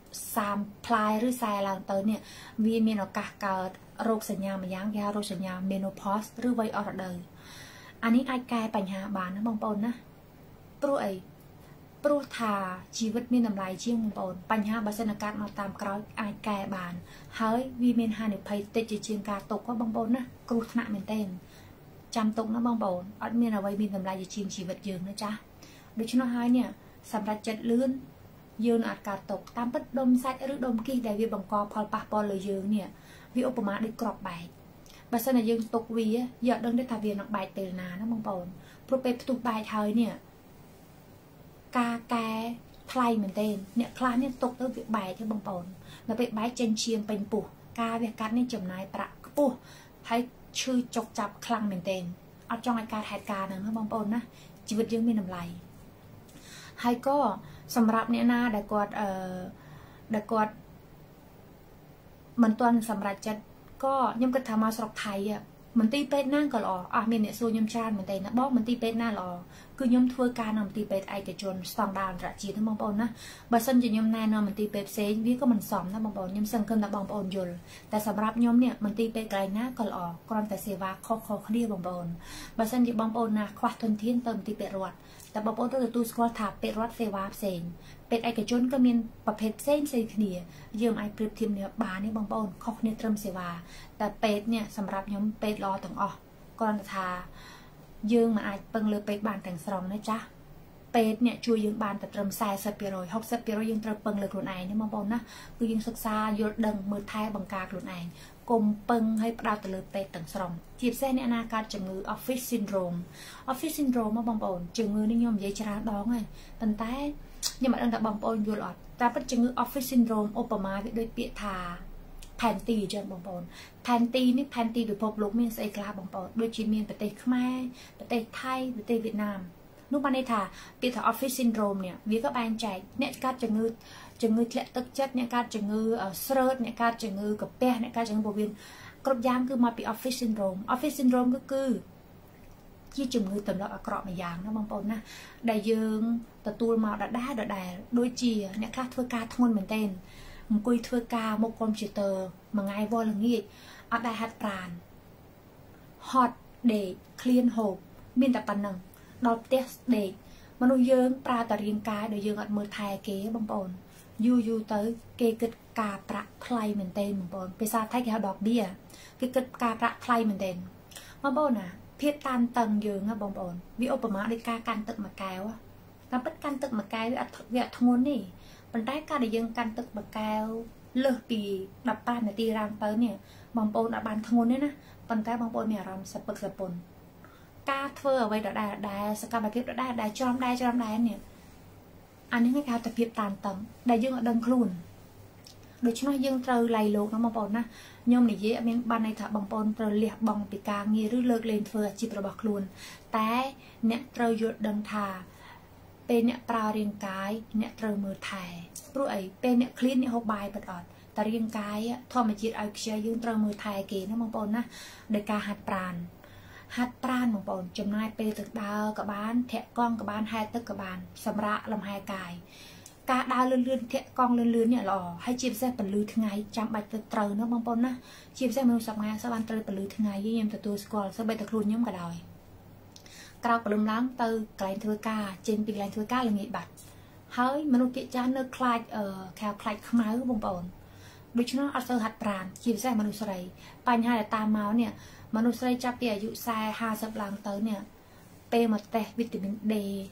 A: 3พลายหรือลางเตอร์เนี่ยวีมีโอกาสเกิดโรคสัญญามายังยาโรคสัญญาเมโนพอสหรือไวออร์เดอร์อันนี้ไอแก้ปัญหาบานนะบังเปิดนะโปรปรุธาชีวิตมีน้ำลายเชี่ยงบนปัญหาบัศนการมาตามกราวไอแก่บานเฮ้ยวีเมนฮานิภัยติดจีนการตกก็บางบนนะกรุธนะเหมือนเต้นจำตกนะบางบนอัดเมียนเอาไว้มีน้ำลายจีนชีวิตยืนนะจ๊ะโดยเฉพาะให้เนี่ยสำหรับจัดลื่นยืนอาจการตกตามปัดดมไซหรือดมกี้ได้วีบังกอพอลปะปอลเลยยืนเนี่ยวีอุปมาได้กรอบใบบัศนยืนตกวีเยอะดังได้ทาเวียนออกใบเตลนานะบางบนเพราะเป็นตุกใบเธอเนี่ยกาแกไพลเหมือนเดิมเนี่ยคลาเนี่ยตกเอวิใบที่บางปอนมาไปใบเจนเชียงเป็นปู่กาเวียกันนี่จำนายประปู่ให้ชื่อจกจับคลังเหมือนเดิมเอาจองไอการแหกการนะบางปอนนะชีวิตยังมีน้ำไหลให้ก็สำหรับเนี่ยนะได้กดมันตัวสำหรับจะก็ยังกระทำมาสำหรับไทยอ่ะมันตีเป็ดหน้าก็หรอมีเนี่ยโซยมชาติเหมือนเดิมนะบอกมันตีเป็ดหน้าหรอคือยมทัวร์การนำตีเป็ดไอเกจนสตองดาวระจีทั้งบางปอนนะบัสันจะยมแน่นอนมันตีเป็ดเซนวิก็มันสอมนะบางปอนยมสังเกตนะบางปอนยลแต่สำหรับยมเนี่ยมันตีเป็ดไกลหน้าก็หรอกรอนแต่เสวาคอเครียบบางปอนบัสันจะบางปอนนะควักทนเทียนเติมตีเป็ดรวดแต่บางปอนตัวตูสกอลถาเป็ดรวดเสวาเซนเป็ดไอเกจนก็มีประเภทเส้นเซนเนียเยี่ยมไอเปรียบเทียมเนี่ยบานี่บางปอนคอกเนี่ยเติมเสวาแต่เป็ดเนี่ยสำหรับยมเป็ดรอถึงก่อนทายืงมาอาจเปิงเลยเป็ดบานแต่งสรองนะจ๊ะเป็ดเนี่ยช่วยยืงบานแต่เติมทรายสเปียรอยสเปียรอยยังเติมเปิงเลยกลุ่นไอเนี่ยมาบอกนะคือยังศึกษายดดังมือไทยบังการกลุ่นไอกลมเปิงให้ดาวแต่เลยเป็ดแต่งสรองจีบเส้นในอนาคตจะมือออฟฟิศซินโดรมมาบางปอนจะมือนิยมยัยชราดองไงตันแต่ยังมาดังแต่บางปอนยูหลอดแต่ปัจจุบันออฟฟิศซินโดรมโอปมาโดยเปียทาแผ่นตีจนบางปอนแผ่นตีนี่แผ่นตีโดยพบลูกมีนไซกลาบางปอนโดยจีนมีนประเทศขมรประเทศไทยประเทศเวียดนามนุบันในท่าปีถาออฟฟิศซินโดรมเนี่ยวิก็แบ่งใจเนี่ยการจะงือเทะตึกจัดเนี่ยการจะงือเสิร์ชเนี่ยการจะงือกับแปะเนี่ยการจะงือบวินกรบยางคือมาปีออฟฟิศซินโดรมก็คือที่จุ่มงือเติมแล้วกรอบในยางนะบางปอนนะได้ยืงตัวตูมาได้โดยจีเนี่ยค่ะทั่วการทั้งหมดเหมือนเต้นมันกุยทั่วกาโมกคอมพิวเตอร์มาไงวอลงี้อัดได้ฮัดปราณฮอตเดย์เคลียนโฮมมินแต่ปันหนึ่งดอทเทสเดย์มนุษย์เยิงปลาตะเรียงกายโดยเยิงอัดมือไทยเก๋บางปอนยูเตอร์เกกิดกาประไพลเหมือนเต้นบางปอนไปซาไทยแกดอกเบี้ยเกกิดกาประไพลเหมือนเต้นบางปอนนะเพียรตันตังเยิงอะบางปอนวิโอปมาได้กาการตึกมาแก้วอะการเป็นการตึกมาแก้วเวียทงนนี่ปัญหาการได้ยังการตึกมาแก้วเลือกปีดับปานในตีรางเตอร์เนี่ยบางปอนดับบานทงนเนี่ยนะปัญหาบางปอนเนี่ยรำสะปึกสะปนกาเฟอร์ไว้ได้สกัดแบบเพียบได้จอมได้เนี่ยอันนี้ง่ายๆแต่เพียบตานตังได้ยังดังคลุนโดยเฉพาะยังเจอไหลโลกนะบางปอนนะยมนี่เยอะเป็นบ้านในถาบางปอนเจอเลียบองปีกาเงี้ยหรือเลิกเลนเฟอร์จีบระบคลุนแต่เนี่ยเจอหยุดดังทาเป็นเนี่ยปลาเรียงกายเนี่ยเจอมือไทยรู้ไอเป็นเนี่ยคลีนเนี่ยหกใบปัดอดแต่เรียงกายอะทอมาจีดเอาเชียยืนเจอมือไทยเก๋นะบางปอนนะโดยการหัดปราณบางปอนจำนายเปตึกดาวกับบ้านแทะกล้องกับบ้านไฮตึกกับบ้านสำระลำไฮกายกาดาวเลื่อนแทะกล้องเลื่อนเนี่ยหล่อให้จีบแซ่เป็นลือทั้งไงจำใบเตอร์นะบางปอนนะจีบแซ่มันสับไงสบันเตอร์เป็นลือทั้งไงยี่ยมตัวสกอลสบายตะครุนย่อมกระดอยกราวกระลุมล้างเตอร์ไกลเทอร์กาเจนปีไกลเทอร์กาเลยมีบัตรเฮ้ยมนุษย์กิจการเนื้อคลายแคลคลายขมาบางปอนโดยเฉพาะอัลเซอร์หัดปราณจีบแซ่มนุษย์ไรปัญหาแต่ตามมาเนี่ยมนุษย์ไรจับเปียอายุทราย50 ล้านเตอร์เนี่ยเปมาแต่วิตามินเด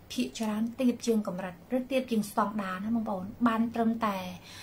A: ភាគច្រើនទៀបជាងកម្រិតឬទៀបជាងស្តង់ដារណាបងប្អូនបានត្រឹមតែ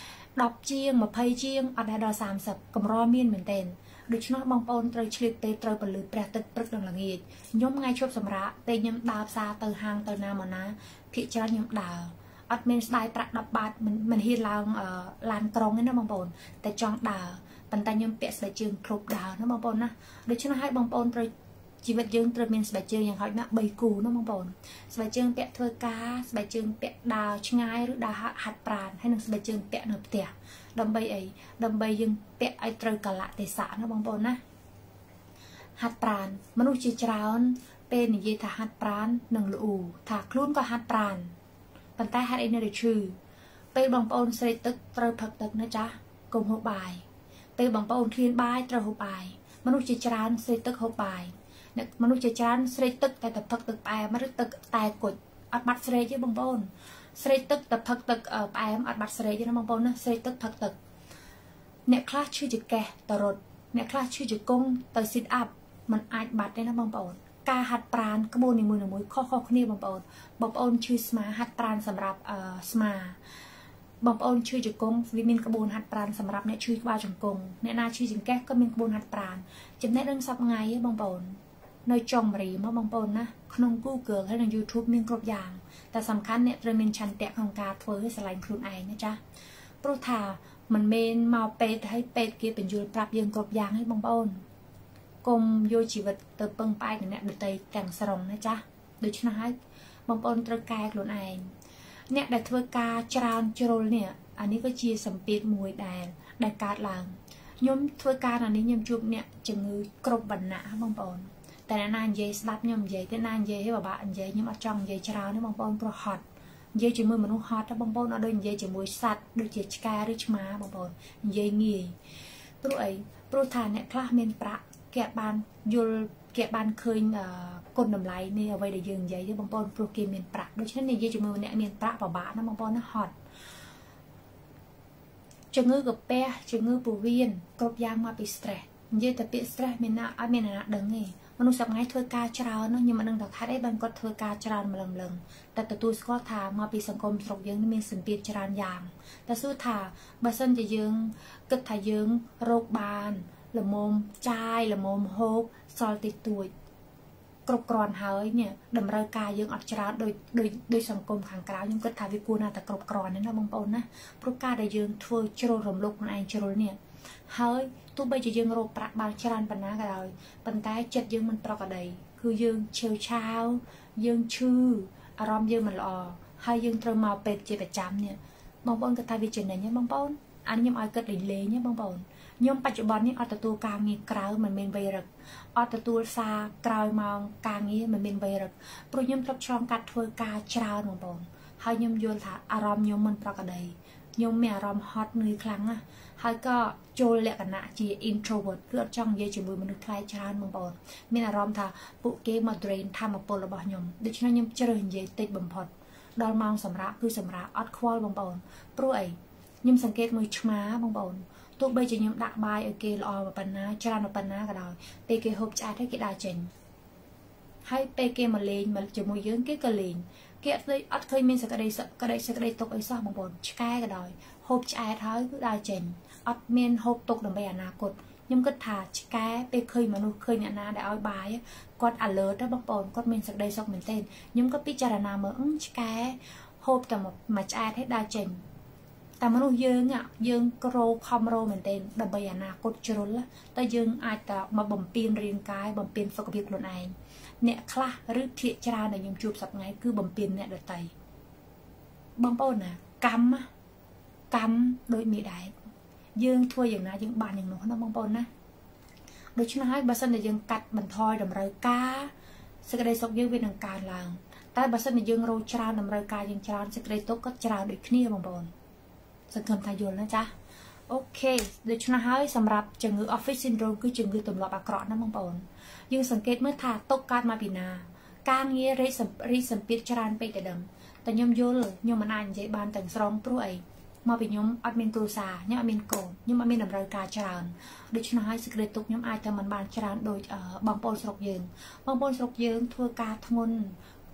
A: 10ជាង20ជាងអត់ដល់30កម្រមានមែនទែនដូច្នោះបងប្អូនត្រូវឆ្លៀតពេលត្រូវពលឺព្រះទឹកព្រឹកនិងល្ងាចខ្ញុំថ្ងៃឈប់សម្រាកពេលខ្ញុំដើរផ្សារទៅហាងទៅណាមកណាភាគច្រើនខ្ញុំដើរអត់មានស្ដាយប្រាក់10បាតមិនហ៊ានឡើងឡានក្រុងទេណាបងប្អូនតែចង់ដើរប៉ុន្តែខ្ញុំពាក់ស្បែកជើងគ្រប់ដើរណាបងប្អូនណាដូច្នោះហើយបងប្អូនត្រូវជីវិតយើងត្រូវមានស្បែកជើងយ៉ាងហោចណាស់3គូណាបងប្អូនស្បែកជើងពាក់ធ្វើការស្បែកជើងពាក់ដើរឆ្ងាយឬដើរហាត់ប្រាណហើយនិងស្បែកជើងពាក់នៅផ្ទះដើម្បីអីដើម្បីយើងពាក់ឲ្យត្រូវកលៈទេសៈណាបងប្អូនណាហាត់ប្រាណមនុស្សជាច្រើនពេលនិយាយថាហាត់ប្រាណនឹងល្អូថាខ្លួនក៏ហាត់ប្រាណប៉ុន្តែហាត់អីនៅតែឈឺពេលបងប្អូនស្រេកទឹកត្រូវផឹកទឹកណាចាស់កុំហូបបាយពេលបងប្អូនឃ្លានបាយត្រូវហូបបាយមនុស្សជាច្រើនស្រេកទឹកហូបបាយមនុស្សជាច្រើនស្រេកទឹកតែផឹកទឹកផ្អែមឬទឹកតែគុជអត់បាត់ស្រេកទេបងប្អូនស្រេកទឹកតែផឹកទឹកផ្អែមអត់បាត់ស្រេកទេណាបងប្អូនណាស្រេកទឹកផឹកទឹកអ្នកខ្លះឈឺចង្កេះតរត់អ្នកខ្លះឈឺជង្គង់ទៅ sit up มันអាចបាត់ទេណាបងប្អូនការហាត់ប្រាណក្បួននីមួយៗខុសៗគ្នាបងប្អូនឈឺស្មាហាត់ប្រាណសម្រាប់ស្មាបងប្អូនឈឺជង្គង់វាមានក្បួនហាត់ប្រាណសម្រាប់អ្នកឈឺក្បាលជង្គង់អ្នកណាឈឺចង្កេះក៏មានក្បួនហាត់ប្រាណចំណេះដឹងសប្ងៃទេបងប្អូននៅចុងរីមកបងប្អូនណាក្នុង Google ហើយនិង YouTube មានគ្រប់យ៉ាងតែសំខាន់អ្នកត្រូវមានឆន្ទៈក្នុងការធ្វើឲ្យស្រឡាញ់ខ្លួនឯងណាចាព្រោះថាมันមែនមកពេទ្យឲ្យពេទ្យគេបញ្យល់ប្រាប់យើងគ្រប់យ៉ាងទេបងប្អូនកុំយកជីវិតទៅពឹងផ្អែកនឹងអ្នកដទៃទាំងស្រុងណាចាដូច្នេះហើយបងប្អូនត្រូវកែខ្លួនឯងអ្នកដែលធ្វើការច្រើនជ្រុលនេះអានេះក៏ជាសម្ពាធមួយដែលកើតឡើងខ្ញុំធ្វើការអានេះខ្ញុំជួបអ្នកជំងឺគ្រប់វណ្ណៈបងប្អូនតែណានិយាយស្ដាប់ខ្ញុំនិយាយតែណានិយាយឲ្យបបាក់និយាយខ្ញុំអត់ចង់និយាយច្រើនទេបងប្អូនព្រោះហត់និយាយជាមួយមនុស្សហត់បងប្អូនអត់ដូចនិយាយជាមួយសត្វដូចជាឆ្កែឬឆ្មាបងប្អូននិយាយងាយព្រោះអីព្រោះថាអ្នកខ្លះមានប្រាក់គេបានយល់គេបានឃើញគុណតម្លៃនេះអ្វីដែលយើងនិយាយទេបងប្អូនព្រោះគេមានប្រាក់ដូច្នេះនិយាយជាមួយអ្នកមានប្រាក់ពិបាកណាបងប្អូនណាហត់ជំងឺកាពះជំងឺពោះវៀនគ្រប់យ៉ាងមកពី stress និយាយតែពាក្យ stress មានណាអត់មានណាដឹងទេមនុស្សសប្ងៃធ្វើការច្រើននោះខ្ញុំមិនដឹងថាខេត្តអីបានគាត់ធ្វើការច្រើនម្លឹងតែទទួលស្គាល់ថាមកពីសង្គមស្រុកយើងមានសម្ពាធច្រើនយ៉ាងតែសួរថាបើសិនជាយើងគិតថាយើងរកបានល្មមចាយល្មមហូបសល់តិចតួចគ្រប់គ្រាន់ហើយនេះតម្រូវការយើងអត់ច្រើនដោយសង្គមខាងក្រៅខ្ញុំគិតថាវាគួរណាស់តែគ្រប់គ្រាន់ណាបងប្អូនណាព្រោះការដែលយើងធ្វើជ្រុលរំលោភខ្លួនឯងជ្រុលនេះហើយទោះបីជាយើងរកប្រាក់បានច្រើនប៉ុណ្ណាក៏ដោយប៉ុន្តែចិត្តយើងមិនប្រក្រតីគឺយើងឆេវឆាវយើងឈឺអារម្មណ៍យើងមិនល្អហើយយើងត្រូវមកពេទ្យជាប្រចាំនេះបងប្អូនគិតថាវាចំណេញទេបងប្អូនអានេះខ្ញុំឲ្យគិតលេងទេបងប្អូនខ្ញុំបច្ចុប្បន្ននេះអត់ទទួលការងារក្រៅមិនមានវ័យរឹកអត់ទទួលសារក្រោយម៉ោងការងារមិនមានវ័យរឹកព្រោះខ្ញុំធ្លាប់ឆ្លងកាត់ធ្វើការច្រើនបងប្អូនហើយខ្ញុំយល់ថាអារម្មណ៍ខ្ញុំមិនប្រក្រតីខ្ញុំមានអារម្មណ៍ហត់នឿយខ្លាំងណាស់ហើយក៏ចូលលក្ខណៈជា introvert គឺអត់ចង់និយាយជាមួយមនុស្សថ្លៃច្រើនបងប្អូនមានអារម្មណ៍ថាពួកគេមក drain ធម៌ពលរបស់ខ្ញុំដូច្នេះខ្ញុំជ្រើសនិយាយតិចបំផុតដល់ម៉ោងសម្រាប់គឺសម្រាប់អត់ខ្វល់បងប្អូនព្រោះអីខ្ញុំសង្កេតមើលឆ្មាបងប្អូនទោះបីជាខ្ញុំដាក់បាយឲ្យគេល្អប៉ុណ្ណាច្រើនប៉ុណ្ណាក៏ដោយពេលគេហូបឆ្អែតហើយគេដើរចេញហើយពេលគេមកលេងមកជាមួយយើងគេក៏លេងគេអត់ឃើញមានសេចក្តីទុកអីសោះបងប្អូនឆ្កែក៏ដោយហូបឆ្អែតហើយគឺដើរចេញអត់មានហូបទុកដើម្បីអនាគតខ្ញុំគិតថាឆ្កែពេលឃើញមនុស្សឃើញអ្នកណាដែលឲ្យបាយគាត់ alert ទេបងប្អូនគាត់មានសេចក្តីសុខមែនទែនខ្ញុំក៏ពិចារណាមើលឆ្កែហូបតែមួយឆ្អែតហើយដើរចេញតែមនុស្សយើងក្រោខំរោមែនទែនដើម្បីអនាគតជ្រុលតែយើងអាចតែមកបំពេញរាងកាយបំពេញសុខភាពខ្លួនឯងអ្នកខ្លះឬភាគច្រើនដែលខ្ញុំជួបសប្តាហ៍គឺបំពេញអ្នកដទៃបងប្អូនណាកម្មដូចមេដែកយើងធ្វើយ៉ាងណាយើងបានយ៉ាងនោះណាបងប្អូនណាដូច្នេះហើយបើសិនជាយើងកាត់បន្ថយតម្រូវការសេចក្តីសុខយើងវានឹងកើនឡើងតែបើសិនជាយើងរោច្រើនតម្រូវការយើងច្រើនសេចក្តីទុក្ខក៏ច្រើនដូចគ្នាបងប្អូនសង្ឃឹមថាយល់ណាចាអូខេដូច្នេះហើយសម្រាប់ជំងឺ Office Syndrome គឺជំងឺទម្លាប់អាក្រក់ណាបងប្អូនយើងសង្កេតមើលថាទុក្ខកើតមកពីណាការងាររីសម្ពាធច្រើនពេកតែដឹងតែខ្ញុំយល់ខ្ញុំមិនអាចនិយាយបានទាំងស្រុងព្រោះអីមកពីខ្ញុំអត់មានគ្រួសារខ្ញុំអត់មានកូនខ្ញុំអត់មានតម្រូវការច្រើនដូច្នេះហើយសេចក្តីទុក្ខខ្ញុំអាចតែមិនបានច្រើនដូចបងប្អូនស្រុកយើងបងប្អូនស្រុកយើងធ្វើការធ្ងន់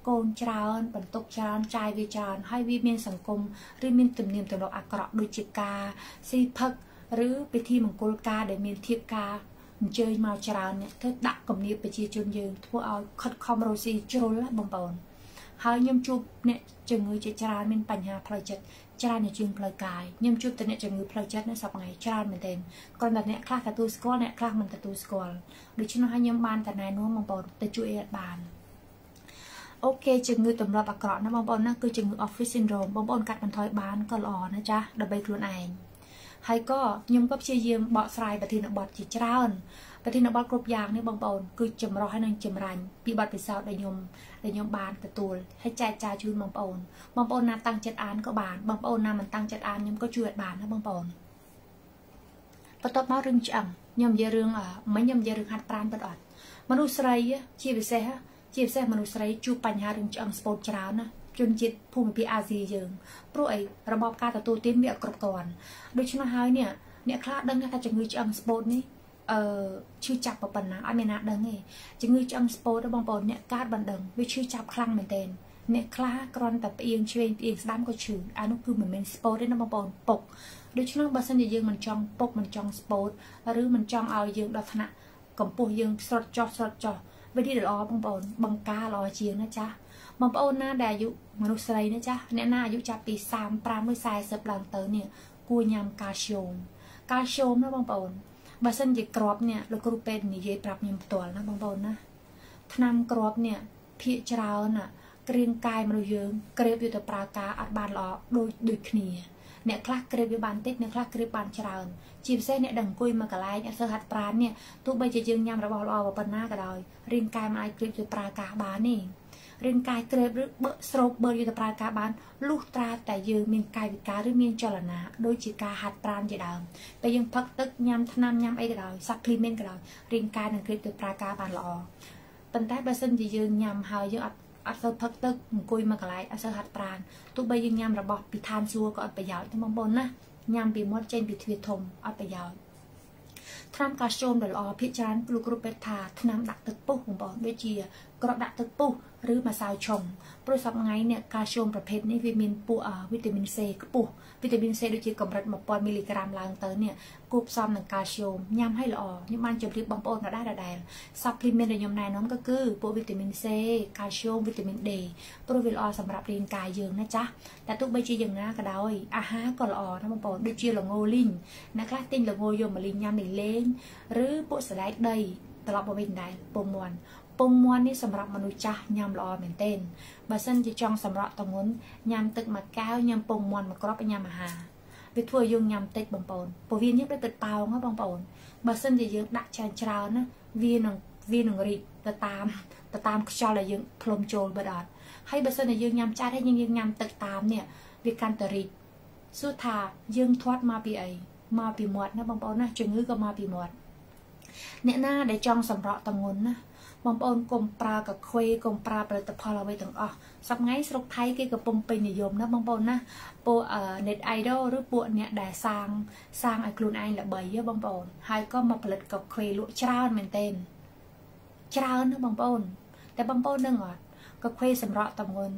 A: កូនច្រើនបន្ទុកច្រើនចាយវាច្រើនហើយវាមានសង្គមឬមានទំនៀមទម្លាប់អាក្រក់ដូចជាការស៊ីផឹកឬពិធីមង្គលការដែលមានធៀបការអញ្ជើញមកច្រើននេះគឺដាក់គំនាបប្រជាជនយើងធ្វើឲ្យខិតខំរស់ស៊ីជ្រុលបងប្អូនហើយខ្ញុំជួបអ្នកជំងឺជាច្រើនមានបញ្ហាផ្លូវចិត្តច្រើនជាជាងផ្លូវកាយខ្ញុំជួបតែអ្នកជំងឺផ្លូវចិត្តនៅសប្តាហ៍ច្រើនមែនទែនគ្រាន់តែអ្នកខ្លះទទួលស្គាល់អ្នកខ្លះមិនទទួលស្គាល់ដូច្នោះហើយខ្ញុំបានតែណែនាំបងប្អូនទៅជួយអីបានអូខេជំងឺទម្លាប់អាក្រក់ណាបងប្អូនណាគឺជំងឺ Office Syndrome បងប្អូនកាត់បន្ថយបានក៏ល្អណាចាដើម្បីខ្លួនឯងហើយក៏ខ្ញុំក៏ព្យាយាមបកស្រាយប្រធានបទជាច្រើនប្រធានបទគ្រប់យ៉ាងនេះបងប្អូនគឺចម្រោះហើយនឹងចម្រាញ់ពីបទពិសោធន៍ដែលខ្ញុំបានទទួលហើយចែកចាយជូនបងប្អូនណាតាំងចិត្តអានក៏បានបងប្អូនណាមិនតាំងចិត្តអានខ្ញុំក៏ជួយបានណាបងប្អូនបន្ទាប់មករឿងឆ្អឹងខ្ញុំនិយាយរឿងខ្ញុំនិយាយរឿងហាត់ប្រាណពិតអត់មនុស្សស្រីជាពិសេសមនុស្សស្រីជួបបញ្ហារឿងឆ្អឹងស្ពោតច្រើនណាជនជាតិភូមិភាគអាស៊ីយើងព្រោះអីរបបការទទួលទានវាអត់គ្រប់គ្រាន់ដូច្នោះហើយនេះអ្នកខ្លះដឹងថាជំងឺឆ្អឹងស្ពោតនេះឈឺចាប់ប៉ុណ្ណាអត់មានណាដឹងទេជំងឺឆ្អឹងស្ពោតបងប្អូនអ្នកកើតមិនដឹងវាឈឺចាប់ខ្លាំងមែនទែនអ្នកខ្លះគ្រាន់តែផ្អៀងឆ្វេងផ្អៀងស្ដាំក៏ឈឺអានោះគឺមិនមែនស្ពោតទេណាបងប្អូនពុកដូច្នោះបើសិនជាយើងមិនចង់ពុកមិនចង់ស្ពោតឬមិនចង់ឲ្យយើងដល់ថ្នាក់កម្ពស់យើងស្រត់ចោះវិធីល្អបងប្អូនបង្ការល្អជាងណាចាបងប្អូនណាដែលអាយុមនុស្សស្រីណាចាអ្នកណាអាយុចាប់ពី35ឬ40ឡើងទៅនេះគួរញ៉ាំកាល់ស្យូមណាបងប្អូនបើសិនជាក្របនេះលោកគ្រូពេទ្យនិយាយប្រាប់ខ្ញុំផ្ទាល់ណាបងប្អូនណាថ្នាំក្របនេះភាគច្រើនណាគ្រាងកាយមនុស្សយើងក្រេបយកទៅប្រើការអត់បានល្អដូចគ្នាអ្នកខ្លះក្រេបវាបានតិចអ្នកខ្លះក្រេបបានច្រើនជាពិសេសអ្នកដែលអង្គុយមកកន្លែងអត់សូវហាត់ប្រាណនេះទោះបីជាយើងញ៉ាំរបស់ល្អប៉ុណ្ណាក៏ដោយរាងកាយមិនអាចក្រេបទៅប្រើការបានទេរាងកាយក្រេបឬបើកស្រោបបើយកទៅប្រើការបានលុះត្រាតែយើងមានកាយវិការឬមានចលនាដូចជាការហាត់ប្រាណជាដើមតែយើងផឹកទឹកញ៉ាំថ្នាំញ៉ាំអីក៏ដោយ supplement ក៏ដោយរាងកាយនឹងក្រេបទៅប្រើការបានល្អប៉ុន្តែបើសិនជាយើងញ៉ាំហើយយើងអត់សូវផឹកទឹកអង្គុយមកកន្លែងអត់សូវហាត់ប្រាណទោះបីយើងញ៉ាំរបស់ពីឋានសួគ៌ក៏អត់ប្រយោជន៍ទេបងប្អូនណាញ៉ាំពីមាត់ចេញពីទ្វារធំអត់ប្រយោជន៍ថ្នាំកាល់ស្យូមដែលល្អភាគច្រើនលោកគ្រូពេទ្យថាថ្នាំដាក់ទឹកពុះបងប្អូនដូចជាក្របដាក់ទឹកពុះឬម្សៅឆុងព្រោះសប្តាហ៍ថ្ងៃនេះកាល់ស្យូមប្រភេទនេះវាមានពួកវីតាមីន C ខ្ពស់វីតាមីន C ដូចជាកម្រិត 1000 មីលីក្រាមឡើងទៅនេះគួបផ្សំនឹងកាល់ស្យូមញ៉ាំឲ្យល្អខ្ញុំបានជម្រាបបងប្អូនដដែល supplement ដែលខ្ញុំណែនាំក៏គឺពួកវីតាមីន C កាល់ស្យូមវីតាមីន D ព្រោះវាល្អសម្រាប់រាងកាយយើងណាចាតែទោះបីជាយ៉ាងណាក៏ដោយអាហារក៏ល្អណាបងប្អូនដូចជាល្ងលីងអ្នកខ្លះទិញល្ងយកមកលីងញ៉ាំលេងឬពួកសណ្តែកដីត្រឡប់មកវិញដែរពងមាន់នេះសម្រាប់មនុស្សចាស់ញ៉ាំល្អមែនទែនបើសិនជាចង់សម្រក់ទម្ងន់ញ៉ាំទឹកមួយកែវញ៉ាំពងមាន់មួយគ្រាប់ញ៉ាំអាហារវាធ្វើឲ្យយើងញ៉ាំតិចបងប្អូនព្រោះវាញ៉ាំដូចទឹកប៉ោងណាបងប្អូនបើសិនជាយើងដាក់ច្រើនណាវានឹងរីកទៅតាមខ្យល់ដែលយើងផ្លុំចូលបិទអត់ហើយបើសិនជាយើងញ៉ាំចាស់ហើយយើងញ៉ាំទឹកតាមនេះវាកាន់តែរីកសួរថាយើងធាត់មកពីអីមកពីមាត់ណាបងប្អូនណាជំងឺក៏មកពីមាត់អ្នកណាដែលចង់សម្រក់ទម្ងន់ណាបងប្អូនកុំប្រើកាខ្វេកុំប្រើផលិតផលអ្វីទាំងអស់សប្តាហ៍ស្រុកថៃគេកំពុងពេញនិយមណាបងប្អូនណាពួក net idol ឬពួកអ្នកដែលសាងឲ្យខ្លួនឯងល្បីបងប្អូនហើយក៏មកផលិតកាខ្វេលក់ច្រើនមែនទែនច្រើនណាបងប្អូនតែបងប្អូននឹងអត់កាខ្វេសម្រក់ទម្ងន់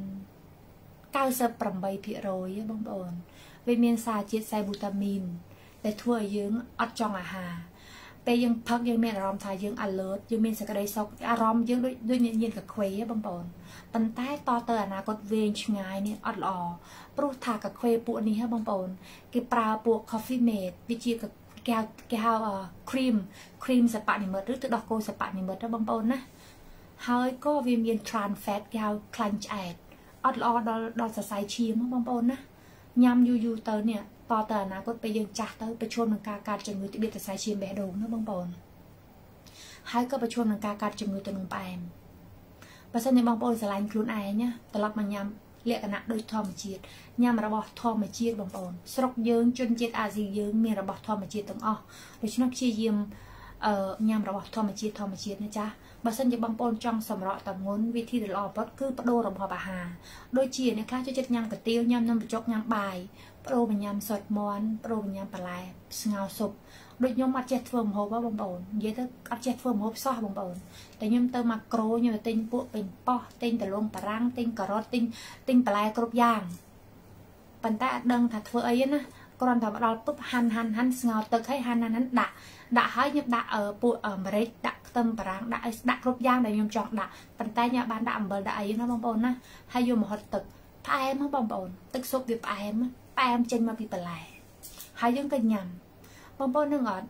A: 98% បងប្អូនវាមានសារជាតិសៃប៊ូតាមីនដែលធ្វើឲ្យយើងអត់ចង់អាហារពេលយើងផឹកយើងមានអារម្មណ៍ថាយើង alert យើងមានសេចក្តីសុខអារម្មណ៍យើងដូចញៀនកាខ្វេបងប្អូនប៉ុន្តែតទៅអនាគតវែងឆ្ងាយនេះអត់ល្អព្រោះថាកាខ្វេពួកនេះបងប្អូនគេប្រើពួក coffee mate វាជាគេហៅ cream សពនិមិត្តឬទឹកដោះគោសពនិមិត្តបងប្អូនណាហើយក៏វាមាន trans fat គេហៅខ្លាញ់ឆ្អែតអត់ល្អដល់សរសៃឈាមបងប្អូនណាញ៉ាំយូរទៅនេះតទៅអនាគតពេលយើងចាស់ទៅប្រឈមនឹងការកើតជំងឺត្បៀតសរសៃឈាមបេះដូងណាបងប្អូនហើយក៏ប្រឈមនឹងការកើតជំងឺទឹកនោមផ្អែមបើសិនជាបងប្អូនស្រឡាញ់ខ្លួនឯងណាត្រឡប់មកញ៉ាំលក្ខណៈដូចធម្មជាតិញ៉ាំរបស់ធម្មជាតិបងប្អូនស្រុកយើងជនជាតិអាស៊ីយើងមានរបស់ធម្មជាតិទាំងអស់ដូច្នេះព្យាយាមញ៉ាំរបស់ធម្មជាតិណាចាបើសិនជាបងប្អូនចង់សម្រក់ទម្ងន់វិធីដែលល្អបំផុតគឺបដូររបបអាហារដូចជាអ្នកខ្លះចូលចិត្តញ៉ាំកាទៀវញ៉ាំនំបញ្ចុកញ៉ាំបាយបដូរមកញ៉ាំសុចមាន់បដូរមកញ៉ាំបន្លែស្ងោរស៊ុបដូចខ្ញុំអត់ចេះធ្វើម្ហូបបងប្អូននិយាយទៅអត់ចេះធ្វើម្ហូបសោះបងប្អូនតែខ្ញុំទៅម៉ាក្រូខ្ញុំទៅទិញពួកពេញប៉ោះទិញដលងបារាំងទិញការ៉ុតទិញបន្លែគ្រប់យ៉ាងប៉ុន្តែអត់ដឹងថាធ្វើអីណាគ្រាន់តែមកដល់ពុបហាន់ស្ងោរទឹកឲ្យហាន់ដាក់ហើយខ្ញុំដាក់ពួកម្រេចដាក់ខ្ទឹមបារាំងដាក់គ្រប់យ៉ាងដែលខ្ញុំចង់ដាក់ប៉ុន្តែខ្ញុំបានដាក់អំបិលដាក់អីណាបងប្អូនណាហើយយកមកហុតទឹកផ្អែមបងប្អូនទឹកស៊ុបវាផ្អែមចេញមកពីបន្លែហើយយើងក៏ញ៉ាំបងប្អូននឹងអត់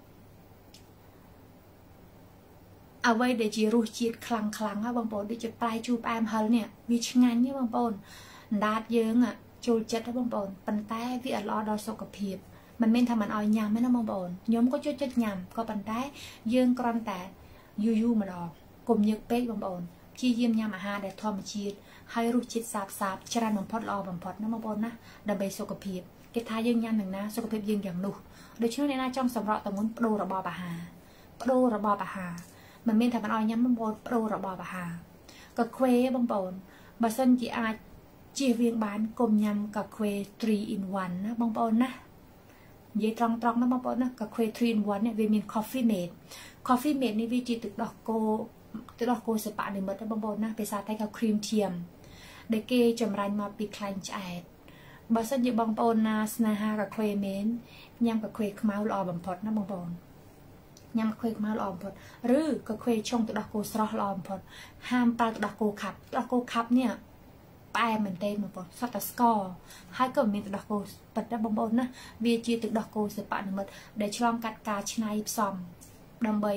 A: អ្វីដែលជារសជាតិខ្លាំងណាបងប្អូនដូចជាប្រៃជូរផ្អែមហឹលនេះវាឆ្ងាញ់ណាបងប្អូនអណ្ដាតយើងចូលចិត្តណាបងប្អូនប៉ុន្តែវាអត់ល្អដល់សុខភាពមិនមែនថាមិនឲ្យញ៉ាំទេណាបងប្អូនខ្ញុំក៏ចូលចិត្តញ៉ាំក៏ប៉ុន្តែយើងគ្រាន់តែយូរម្ដងកុំញឹកពេកបងប្អូនព្យាយាមញ៉ាំអាហារដែលធម្មជាតិហើយរសជាតិសាបច្រើនបំផុតល្អបំផុតណាបងប្អូនណាដើម្បីសុខភាពគេថាយើងញ៉ាំនឹងណាសុខភាពយើងយ៉ាងនោះដូច្នេះអ្នកណាចង់សម្រក់តងន់បដូររបបអាហារមិនមែនថាមិនឲ្យញ៉ាំបងប្អូនបដូររបបអាហារកាខ្វេបងប្អូនបើសិនជាអាចជៀសវាងបានកុំញ៉ាំកាខ្វេ3 in 1ណាបងប្អូនណានិយាយត្រង់ណាបងប្អូនណាកាខ្វេ3 in 1នេះវាមាន coffee mate នេះវាជាទឹកដោះគោសិប្បនិមិត្តបងប្អូនណាភាសាថៃគេ cream ធៀមដែលគេចម្រាញ់មកពីខ្លាញ់ឆ្អែតបើសិនជាបងប្អូនណាស្នេហាកាខ្វេមែនញ៉ាំកាខ្វេខ្មៅល្អបំផុតណាបងប្អូនញ៉ាំកាខ្វេខ្មៅល្អបំផុតឬកាខ្វេឆុងទឹកដោះគោស្រស់ល្អបំផុតហាមប្រើទឹកដោះគោខាប់នេះផ្អែមមែនទេបងប្អូនសត្វតែស្ករហើយក៏មានទឹកដោះគោប៉ិតដែរបងប្អូនណាវាជាទឹកដោះគោសិប្បនិមិត្តដែលឆ្លងកាត់ការច្នៃផ្សំដើម្បី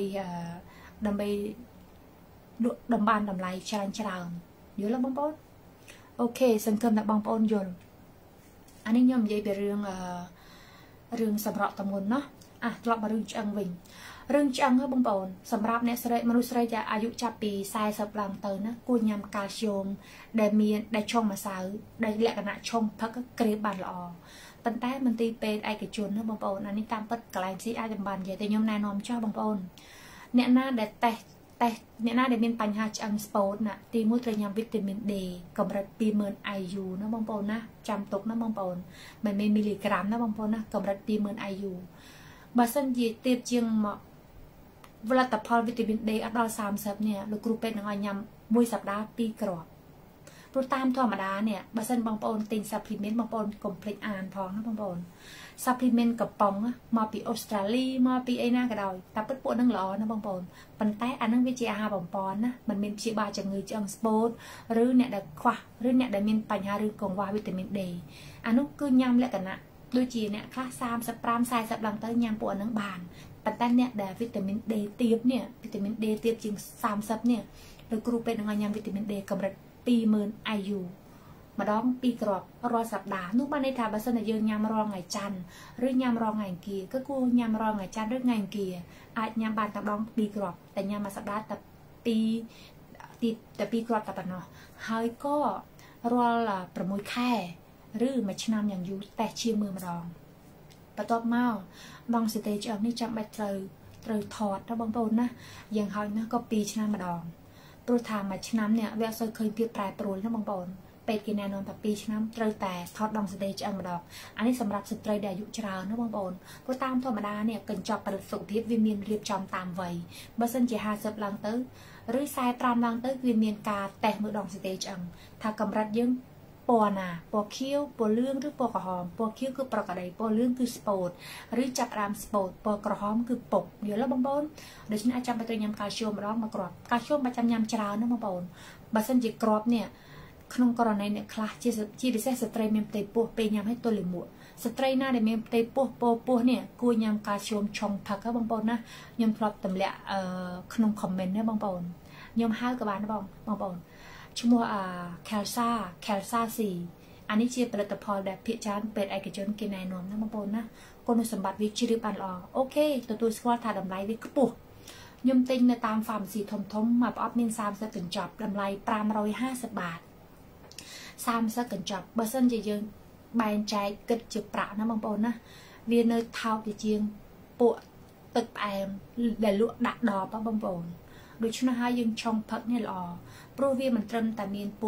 A: ដំបានតម្លៃច្រើនយល់ទេបងប្អូនអូខេសង្ឃឹមថាបងប្អូនយល់អានេះខ្ញុំនិយាយពីរឿងសម្រក់តមុនเนาะត្រឡប់មករឿងឆ្អឹងវិញរឿងឆ្អឹងបងប្អូនសម្រាប់អ្នកស្រីមនុស្សស្រីដែលអាយុចាប់ពី40ឡើងទៅណាគួរញ៉ាំកាល់ស្យូមដែលឆុងម្សៅដែលលក្ខណៈឆុងផឹកក្រេបបានល្អប៉ុន្តែមន្ទីរពេទ្យឯកជនណាបងប្អូនអានេះតាមពិតកន្លែងស៊ីអាចបាននិយាយតែខ្ញុំណែនាំចោះបងប្អូនអ្នកណាដែលតេស្តអ្នកណាដែលមានបញ្ហាឆ្អឹងស្ពោតណាទី1ត្រូវញ៉ាំវីតាមីន D កម្រិត 20,000 IU ណាបងប្អូនណាចាំទុកណាបងប្អូនមិនមែនមីលីក្រាមណាបងប្អូនណាកម្រិត 20,000 IU បើសិនជាទៀបជាងមកផលិតផលវីតាមីន D អត់ដល់30នេះលោកគ្រូពេទ្យនឹងឲ្យញ៉ាំ1សប្តាហ៍2គ្រាប់ព្រោះតាមធម្មតានេះបើសិនបងប្អូនទិញ supplement បងប្អូនកុំភ្លេចអានផងណាបងប្អូន supplement កំប៉ុងមកពីអូស្ត្រាលីមកពីអីណាក៏ដោយតែពិតពួកនឹងល្អណាបងប្អូនប៉ុន្តែអានឹងវាជាអាហារបំពន់ណាមិនមានព្យាបាលជំងឺឆ្អឹងស្ពោតឬអ្នកដែលខ្វះឬអ្នកដែលមានបញ្ហាឬកង្វះវីតាមីន D អានោះគឺញ៉ាំលក្ខណៈដូចជាអ្នកខ្លះ35 40ឡើងទៅញ៉ាំពួកហ្នឹងបានប៉ុន្តែអ្នកដែលវីតាមីន D ទាបនេះវីតាមីន D ទាបជាង30នេះលោកគ្រូពេទ្យនឹងឲ្យញ៉ាំវីតាមីន D កម្រិត 20,000 IU ម្ដង2គ្រាប់រាល់សប្តាហ៍នោះបានន័យថាបើសិនជាយើងញ៉ាំរាល់ថ្ងៃច័ន្ទឬញ៉ាំរាល់ថ្ងៃអង្គារគឺគួរញ៉ាំរាល់ថ្ងៃច័ន្ទឬថ្ងៃអង្គារអាចញ៉ាំបានតែម្ដង2គ្រាប់តែញ៉ាំមួយសប្តាហ៍តែ2គ្រាប់តែប៉ុណ្ណោះហើយក៏រាល់6ខែឬមួយឆ្នាំយ៉ាងយូរតេស្តជាមើលម្ដងបន្ទាប់មកដងសេតេឆ្អឹងនេះចាំបាច់ត្រូវថតណាបងប្អូនណាយ៉ាងហោចណាស់ក៏2ឆ្នាំម្ដងព្រោះថាមួយឆ្នាំនេះវាអត់សូវឃើញភាពប្រែប្រួលណាបងប្អូនពេទ្យគេណែនាំថា2ឆ្នាំត្រូវតែថតដងសេតេឆ្អឹងម្ដងអានេះសម្រាប់ស្ត្រីដែលអាយុច្រើនណាបងប្អូនព្រោះតាមធម្មតានេះកញ្ចប់ផលិតសុខភាពវាមានរៀបចំតាមវ័យបើសិនជា50ឡើងទៅឬ45ឡើងទៅវាមានការតេស្តមើលដងសេតេឆ្អឹងថាកម្រិតយើងពណ៌ណាពណ៌ខៀវពណ៌លឿងឬពណ៌ក្រហមពណ៌ខៀវគឺប្រកដីពណ៌លឿងគឺស្ពោតឬចាប់ផ្ដើមស្ពោតពណ៌ក្រហមគឺពុកយល់ទេបងប្អូនដូច្នេះអាចចាំបាច់ត្រូវញ៉ាំកាល់ស្យូមម្ដងមួយគ្រាប់កាល់ស្យូមបាច់ចាំញ៉ាំច្រើនណាបងប្អូនបើសិនជាគ្រាប់នេះក្នុងករណីអ្នកខ្លះជាពិសេសស្ត្រីមានផ្ទៃពោះពេលញ៉ាំឲ្យទល់លាមកស្ត្រីណាដែលមានផ្ទៃពោះនេះគួរញ៉ាំកាល់ស្យូមឆុងផឹកបងប្អូនណាខ្ញុំធ្លាប់ទម្លាក់ក្នុង comment ណាបងប្អូនខ្ញុំហៅក៏បានបងប្អូនឈ្មោះKelsa C អានេះជាផលិតផលដែលភាគច្រើនពេទ្យឯកជនគេណែនាំណាបងប្អូនណាគុណសម្បត្តិវាជ្រាបបានល្អអូខេទទួលស្គាល់ថាតម្លៃវាខ្ពស់ខ្ញុំទិញនៅតាម pharmacy ធំមួយប្រអប់មាន30កញ្ចប់តម្លៃ550 បាត30កញ្ចប់បើសិនជាយើងបែងចែកគិតជាប្រាក់ណាបងប្អូនណាវានៅថោកជាងពួកទឹកផ្អែមដែលលក់ដាក់ដបបងប្អូនដូច្នេះហើយយើងឆុងផឹកនេះល្អព្រោះវាមិនត្រឹមតែមានពួក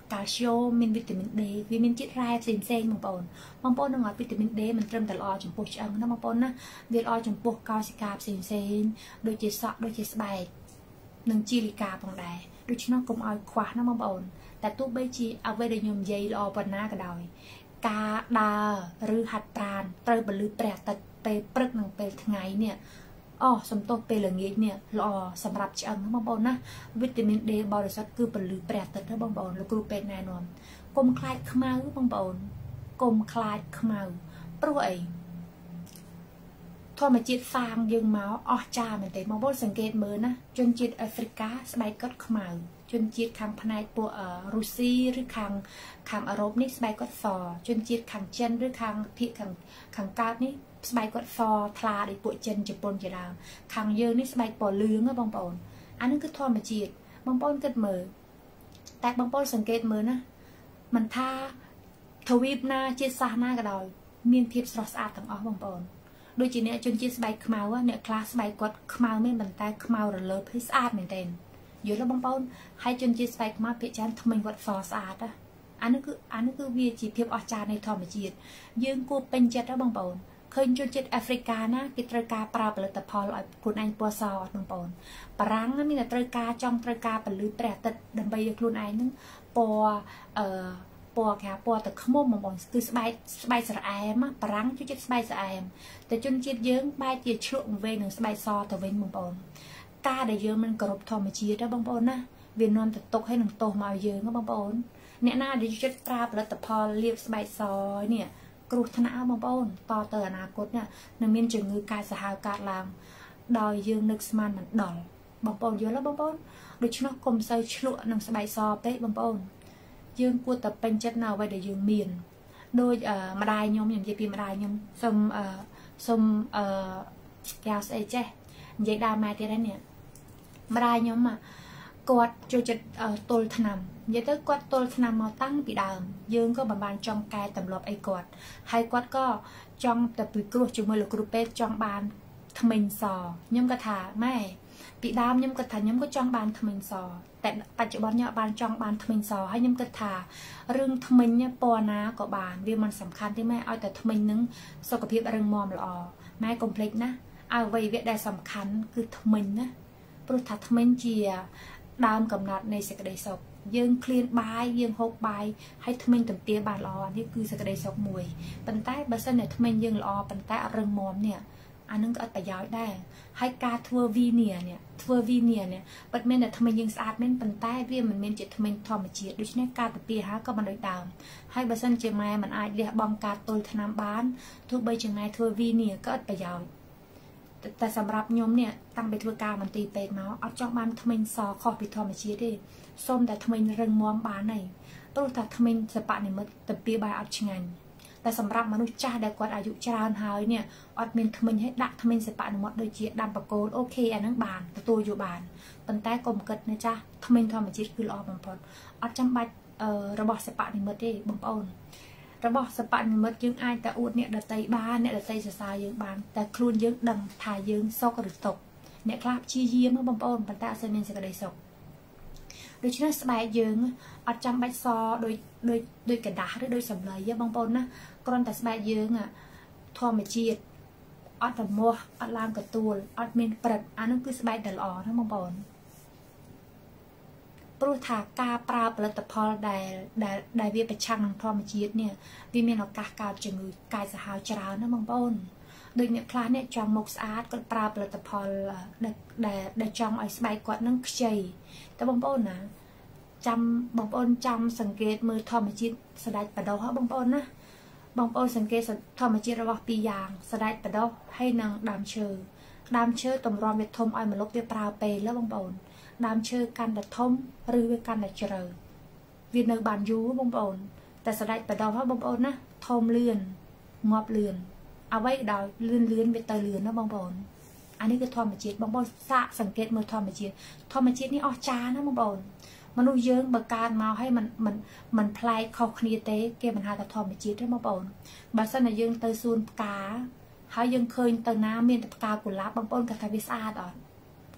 A: กาลเซียมมีวิตามินเดวิตามินจิตไรเซนบางปอนนึงวิตามินเดมันเติมแต่ละอจมพูช่างนะบางปอนนะเดือดอจมพูกาสิกาเซนโดยเจสโดยเจสใบหนึ่งจีริกาบางใดโดยเฉพาะกลมเอาขวานะบางปอนแต่ตู้ใบจีเอาไว้ในยมเยลอปนหน้ากระดอยกาดาหรือหัดปราณเติมบรรลุแปรตัดไปปรึกหนึ่งไปทั้งไงเนี่ยอ๋อสมทบไปเหลืองงี้เนี่ยรอสำหรับช่างนะบางปอนนะวิตามินเดบริสุทธิ์คือบรรลุแปรตัดนะบางปอนแล้วกรูเป็นแน่นอนกลมคลายขมาหรือบางปอนกลมคลายขมาปลุยทอมาจิตฟางยังเมาอ๋อจ่าเหมือนแต่บางปอนสังเกตมือนะจนจิตแอฟริกาสบายก็ขมาจนจีดขังพนัยปัวรูซีหรือขังอารมณ์นี่สบายกดฟอจนจีดขังเจนหรือขังพิขังกาดนี่สบายกดฟอทลาในปัวเจนจะปนจะดามขังเยอะนี่สบายปอลืงอะบางปอนอันนั้นคือทอมาจีดบางปอนเกิดมือแต่บางปอนสังเกตมือนะมันท่าทวีปหน้าจีดซาหน้ากระดอยมีนเพียบสระสะอาดทั้งอ๋อบางปอนโดยจีเนี่ยจนจีดสบายขมาวะเนี่ยคลาสสบายกดขมาวไม่บรรทายขมาวระเลิบให้สะอาดเหมือนเดิมอยู่แล้วบางปอนให้จนจีสไปมาเพียจันทำไมวัดฟอสอาดอ่ะอันนั้นคือวิจีเพียบอจารในธรรมจีตยืนกูเป็นเจ็ดแล้วบางปอนเคยจนเจ็ดแอฟริกานะกิตรกาปราบเลยแต่พอลอยคุณไอ้ปัวซอบางปอนปรังนั่นมีแต่ตรกาจองตรกาปลือแปรตัดดันไปคุณไอ้นึงปัวแค่ปัวแต่ขโมยบางปอนคือสบายสระแอมปรังจุดเจ็ดสบายสระแอมแต่จนเจ็ดเยื้องใบเจียชุบเวหนึ่งสบายซอแต่เวงบางปอนกาได้เยอะมันกรบทอมจีได้บางปอนนะเวียนนอนแต่ตกให้หนึ่งโตมาเยอะก็บางปอนเนี่ยหน้าดิจิทัลตราแล้วแต่พอเรียบสบายซอยเนี่ยกรุธนาบางปอนต่อเตออนาคตเนี่ยนักเรียนจึงงือกายสหายการลางดอยยืนนึกสมานมันดอลบางปอนเยอะแล้วบางปอนโดยเฉพาะกลมใส่ฉลุหนังสบายซอเป๊ะบางปอนยืนกูแต่เป็นจัดนาไว้เดี๋ยวยืนเมียนโดยมาได้ยมอย่างเจปีมาได้ยมสมแก้วใส่เจ๊ยัยดามาที่นั่นเนี่ยมาได้ยมกอดจุดตัวถนำยัยเตอร์กอดตัวถนำมาตั้งปีดามยืนก็บานจองกายตำรวจไอ้กอดให้กอดก็จองแต่ปีกรุจุมือหรือกรุเป๊จองบานทมินซอยมกระถาไม่ปีดามยมกระถายมก็จองบานทมินซอแต่ปัจจุบันเนี่ยบานจองบานทมินซอให้ยมกระถาเรื่องทมินเนี่ยปอนะก็บานวิมันสำคัญที่แม่เอาแต่ทมินนึงสกปรกเรื่องมอมละอแม่คอมเพล็กนะเอาไว้เวทได้สำคัญคือทมินนะปรุธาทมินเจียดามกำนัดในสกเดศกยืงเคลียนใบยืงหกใบให้ทมินต่ำเตี้ยบานละอนี่คือสกเดศกมวยปันใต้บัสเนี่ยทมินยืงละอปันใต้เรื่องมอมเนี่ยอันนึงก็ประโยชน์ได้ให้การทัวร์วีเนียเนี่ยปัดเมนเนี่ยทำไมยังสะอาดเมนปันใต้เรียมันเมนจะทำไมทอมจีดด้วยเนี่ยการตัดปีฮะก็มันโดยตามให้บัสเจมายมันอาจเรียกบอมการตัวธนามบ้านทุกใบจังไงทัวร์วีเนียก็ประโยชน์แต่สำหรับโยมเนี่ยตั้งไปทัวร์การมันตีเป็ดเนาะเอาจองบ้านทำไมซอขอปิดทอมจีดดิส้มแต่ทำไมเริงมอมบ้านไหนตัวแต่ทำไมสปะเนี่ยมันตัดปีใบอัดชิงันแต่สำหรับมนุษย์จ้าได้กว่าอายุจานหายเนี่ยอดเมนทมินให้ดักทมินสปะนมดโดยเจียดำปะโกนโอเคอันนั้นบานตัวอยู่บานปันแต่กลมเกิดนะจ้าทมินทอมจิตคือรอบางพอดอดจำบัดระบบสปะนมดได้บางปอนระบบสปะนมดยังไอแต่อุดเนี่ยดัดไตบ้านเนี่ยดัดไตสายยังบานแต่ครูนยังดังทายยังซอกหรือตกเนี่ยคราบชี้เยี่ยมบางปอนปันแต่เซนินสกัดศกโดยเฉพาะสบายยืงอัดจำใบซอโดยกระดาษหรือโดยสำเลยเยอะบางปนนะกรอนแต่สบายยืงทอมจีดอัดมัวอัดลามกระตูลอัดเมนปรัดอันนั้นคือสบายเดลอทั้งบางปนปรุธากาปราผลิตภัณฑ์ได้เวียไปช่างทอมจีดเนี่ยวิเมนอกากาจึงกายสหาวจรานะบางปนโดยเนี่ยพลาเนี่ยจองมกสะอาดก็ปราผลิตภัณฑ์ได้จองไอสบายกว่านั่งใจแต่บางปนนะจำบางปนจำสังเกตมือทอมจิตสดายประดอบางปนนะบางปนสังเกตทอมจิตระวังปียางสดายประดอให้นางดามเชอตำรวจเวททมไอมาลบเวปราเปแล้วบางปนดามเชอกันดัดทมหรือเวกันดัดเจริญวินเนอร์บานยูบางปนแต่สดายประดอเพราะบางปนนะทมเลื่อนงอบเลื่อนเอาไว้ดาวเลื่อนไปเตยเลื่อนนะบางปนอันนี้คือทอมจิตบางปนสะสังเกตมือทอมจิตนี่ออจานะบางปนมนุษย์เยิ้งบการมาให้มันพลายเขาคณีเตะเก็บปัญหากับทอมจิตได้มาปนบางส่วนยังเตยซูนกาเขายังเคยเตยน้ำเมียนตะกากุลาบางปนกับทวิสอาดอ่อน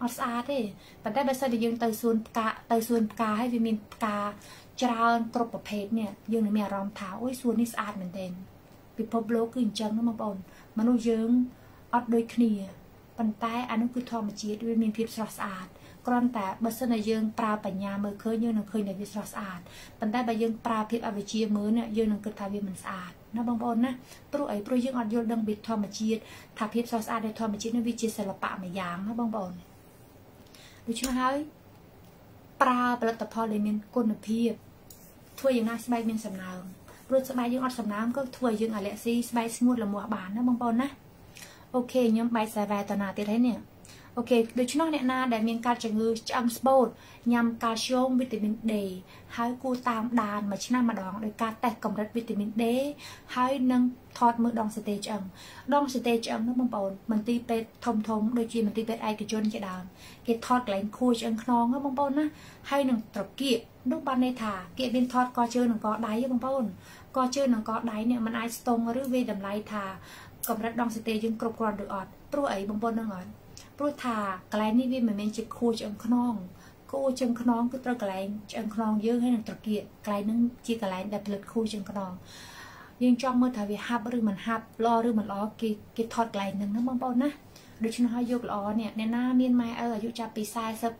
A: อดสะอาดទេប៉ុន្តែបើសិនជាយើងទៅសួនផ្កាឲ្យវាមានផ្កាច្រើនគ្រប់ប្រភេទនេះយើងនឹងមានអារម្មណ៍ថាអូយសួននេះស្អាតមែនទែនពិភពលោកគឺអញ្ចឹងណាបងប្អូនមនុស្សយើងអត់ដូចគ្នាប៉ុន្តែអានោះគឺធម្មជាតិវាមានភាពស្រស់ស្អាតគ្រាន់តែបើសិនជាយើងប្រើបញ្ញាមើលឃើញយើងនឹងឃើញតែវាស្រស់ស្អាតប៉ុន្តែបើយើងប្រើភាពអវិជ្ជាមើលเนี่ยយើងនឹងគិតថាវាមិនស្អាតណាបងប្អូនណាព្រោះយើងអត់យល់ដឹងពីធម្មជាតិថាភាពស្រស់ស្អាតនៃធម្មជាតិនេះវាជាសិល្បៈមួយយ៉ាងណាបងប្អូនដូច្នេះហើយប្រើផលិតផលដែលមានគុណភាពធ្វើយ៉ាងណាស្បែកមានសំណើមព្រោះស្បែកយើងអត់សំណើមក៏ធ្វើឲ្យយើងអាឡែស៊ីស្បែកស្ងួតល្មាស់បានណាបងប្អូនណាអូខេខ្ញុំបែកសាវ៉ែតណាទៀតហើយនេះអូខេដូច្នោះអ្នកណាដែលមានការជំងឺឆ្អឹងស្បូតញ៉ាំកាល់ស្យូមវីតាមីន D ហើយគួរតាមដានមួយឆ្នាំម្ដងដោយការតេស្តកម្រិតវីតាមីន D ហើយនឹងថតមើលដងសរសេរឆ្អឹងនោះបងប្អូនមន្ទីរពេទ្យធំដូចជាមន្ទីរពេទ្យឯកជនជាដើមគេថតកន្លែងខួរឆ្អឹងខ្នងណាបងប្អូនណាហើយនឹងត្រគាកនោះបានន័យថាគេមានថតកជើងនិងកដៃបងប្អូនកជើងនិងកដៃនេះมันអាចស្ទង់ឬវាតម្លៃថាកម្រិតដងសរសេរយើងគ្រប់គ្រាន់ឬអត់ព្រោះអីបងប្អូននឹងអត់ព្រោះថាកន្លែងនេះវាមិនមែនជាខួរឆ្អឹងខ្នងខួរឆ្អឹងខ្នងគឺត្រូវកន្លែងឆ្អឹងខ្នងយើងហើយនឹងត្រគាកកន្លែងហ្នឹងជាកន្លែងដែលផលិតខួរឆ្អឹងខ្នងយើងចង់មើលថាវាហាប់ឬមិនហាប់ល្អឬមិនល្អគេថតកន្លែងហ្នឹងណាបងប្អូនណាដូច្នេះហើយយកល្អនេះអ្នកណាមានម៉ែឪអាយុចាប់ពី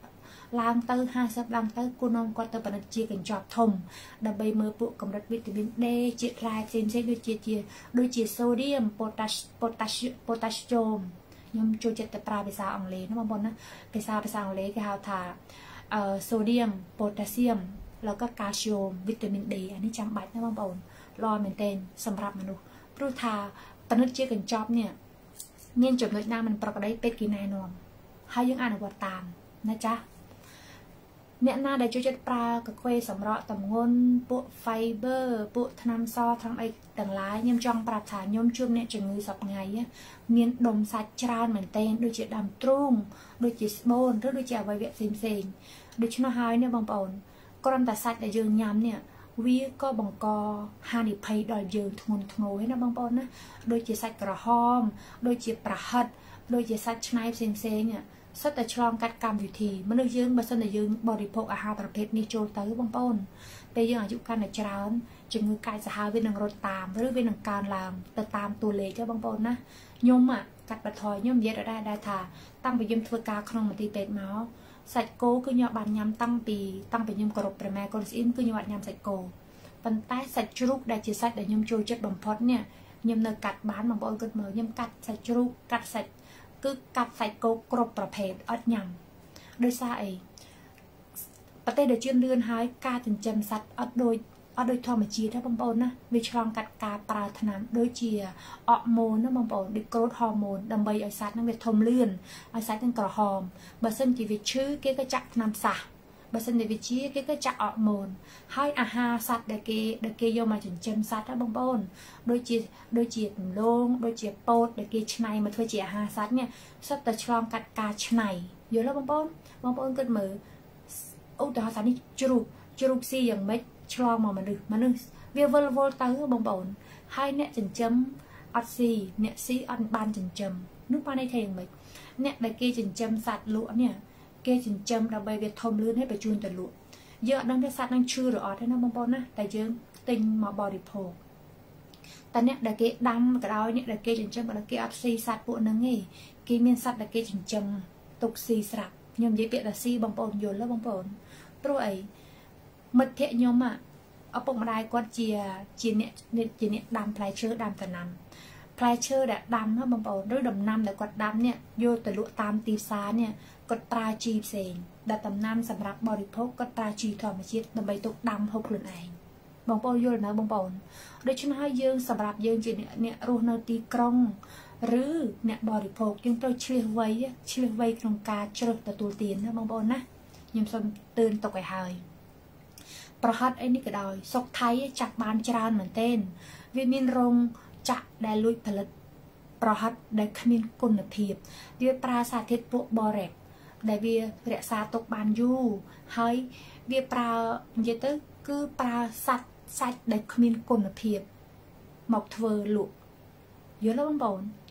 A: 40ឡើងទៅ50ឡើងទៅគូនាំគាត់ទៅពិនិត្យជាកញ្ចប់ធំដើម្បីមើលពួកកម្រិតវីតាមីន D ជាតិរ៉ែផ្សេងដូចជាសូឌីមប៉ូតាស្យូមខ្ញុំចូលចិត្តទៅប្រើភាសាអង់គ្លេសណាបងប្អូនណាភាសាអង់គ្លេសគេហៅថាសូឌីមប៉ូតាស្យូមแล้วก็កាល់ស្យូមវីតាមីន D អានេះចាំបាច់ណាបងប្អូនល្អមែនទែនសម្រាប់មនុស្សព្រោះថាពិនិត្យជាកញ្ចប់នេះមានចំណុចណាមិនប្រក្រតីពេទ្យគេណែនាំហើយយើងអនុវត្តតាមណាจ๊ะអ្នកណាដែលចូលចិត្តប្រើកាខ្វេសម្រក់តម្ងន់ពួក fiber ពួកថ្នាំសថ្នាំអីទាំងឡាយខ្ញុំចង់ប្រាប់ថាខ្ញុំជួបអ្នកជំងឺសពថ្ងៃមានដុំសាច់ច្រើនមែនទែនដូចជាដើមទ្រូងដូចជាស្បូនឬដូចជាអវយវៈផ្សេងដូច្នោះហើយនេះបងប្អូនគ្រាន់តែសាច់ដែលយើងញ៉ាំនេះវាក៏បង្កហានិភ័យដល់យើងធ្ងន់ធ្ងរណាបងប្អូនណាដូចជាសាច់ក្រហមដូចជាប្រហិតដូចជាសាច់ឆ្នៃផ្សេងសិតតែឆ្លងកាត់កម្មវិធីមនុស្សយើងបើសិនតែយើងបរិភោគអាហារប្រភេទនេះចូលទៅបងប្អូនពេលយើងអាយុកាន់តែច្រើនជំងឺកាយសាហាវវានឹងរត់តាមឬវានឹងកើនឡើងទៅតាមតួលេខទេបងប្អូនណាខ្ញុំកាត់បន្ថយខ្ញុំនិយាយដែរថាតាំងពីខ្ញុំធ្វើការក្នុងមន្ទីរពេទ្យមកសាច់គោគឺខ្ញុំបានញ៉ាំតាំងពីខ្ញុំគោរពព្រះម៉ែកូនស្អ៊ីនគឺខ្ញុំអត់ញ៉ាំសាច់គោប៉ុន្តែសាច់ជ្រូកដែលជាសាច់ដែលខ្ញុំចូលចិត្តបំផុតនេះខ្ញុំនៅកាត់បានបងប្អូនគិតមើលខ្ញុំកាត់សាច់ជ្រូកកាត់សាច់គឺកាត់សាច់គោគ្រប់ប្រភេទអត់ញ៉ាំដោយសារអីប្រទេសដែលជឿនលឿនហើយការចិញ្ចឹមសត្វអត់ដូចធម្មជាតិទេបងប្អូនណាវាឆ្លងកាត់ការប្រើថ្នាំដូចជាអរម៉ូនណាបងប្អូនដូចក្រូតហូម៉ូនដើម្បីឲ្យសត្វហ្នឹងវាធំលឿនឲ្យសាច់ហ្នឹងក្រហមបើសិនជាវាឈឺគេក៏ចាក់ថ្នាំសាសបើសិនជាវាជាគេក៏ចាក់អរម៉ូនហើយអាហារសត្វដែលគេយកមកចិញ្ចឹមសត្វណាបងប្អូនដូចជាដំឡូងដូចជាពោតដែលគេច្នៃមកធ្វើជាអាហារសត្វនេះសុទ្ធតែឆ្លងកាត់ការច្នៃយល់ទេបងប្អូនគិតមើលឧទាហរណ៍ថានេះជ្រូកស៊ីយ៉ាងម៉េចឆ្លងមកមនុស្សវាវិលវល់ទៅបងប្អូនហើយអ្នកចិញ្ចឹមអត់ស៊ីអ្នកស៊ីអត់បានចិញ្ចឹមនោះបានន័យថាយ៉ាងម៉េចអ្នកដែលគេចិញ្ចឹមសត្វលក់នេះគេចិញ្ចឹមដើម្បីវាធំលឿនឲ្យបញ្ជូនទៅលក់យើងអត់ដឹងថាសត្វនឹងឈឺឬអត់ទេណាបងប្អូនណាតែយើងទិញមកបរិភោគតែអ្នកដែលគេដាំក៏ដោយអ្នកដែលគេចិញ្ចឹមក៏ដោយគេអត់ស៊ីសត្វពួកហ្នឹងទេគេមានសត្វដែលគេចិញ្ចឹមទុកស៊ីស្រាប់ខ្ញុំនិយាយពាក្យថាស៊ីបងប្អូនយល់ទេបងប្អូនព្រោះអីមិត្តភក្តិខ្ញុំឪពុកម្ដាយគាត់ជាអ្នកដាំផ្លែឈើដាំដំណាំផ្លែឈើដែលដាំណាបងប្អូនឬដំណាំដែលគាត់ដាំនេះយកទៅលក់តាមទីផ្សារនេះគាត់ប្រើជីផ្សេងដែលដំណាំសម្រាប់បរិភោគគាត់ប្រើជីធម្មជាតិដើម្បីទុកដាំហូបខ្លួនឯងបងប្អូនយល់ណាបងប្អូនដូច្នេះហើយយើងសម្រាប់យើងជាអ្នករស់នៅទីក្រុងឬអ្នកបរិភោគយើងត្រូវឆ្លៀសវៃក្នុងការជ្រើសទទួលទានណាបងប្អូនណាខ្ញុំសូមទឿនទុកឲ្យហើយប្រហិតអីនេះក៏ដោយសុកថៃចាក់បានច្រើនមែនទែនវាមានរោងចក្រដែលលួចផលិតប្រហិតដែលគ្មានគុណភាពវាប្រើសារធាតុពួកបរេកដែលវារក្សាទុកបានយូរហើយវាប្រើនិយាយទៅគឺប្រើសាច់ដែលគ្មានគុណភាពមកធ្វើលក់យល់ទេបងប្អូន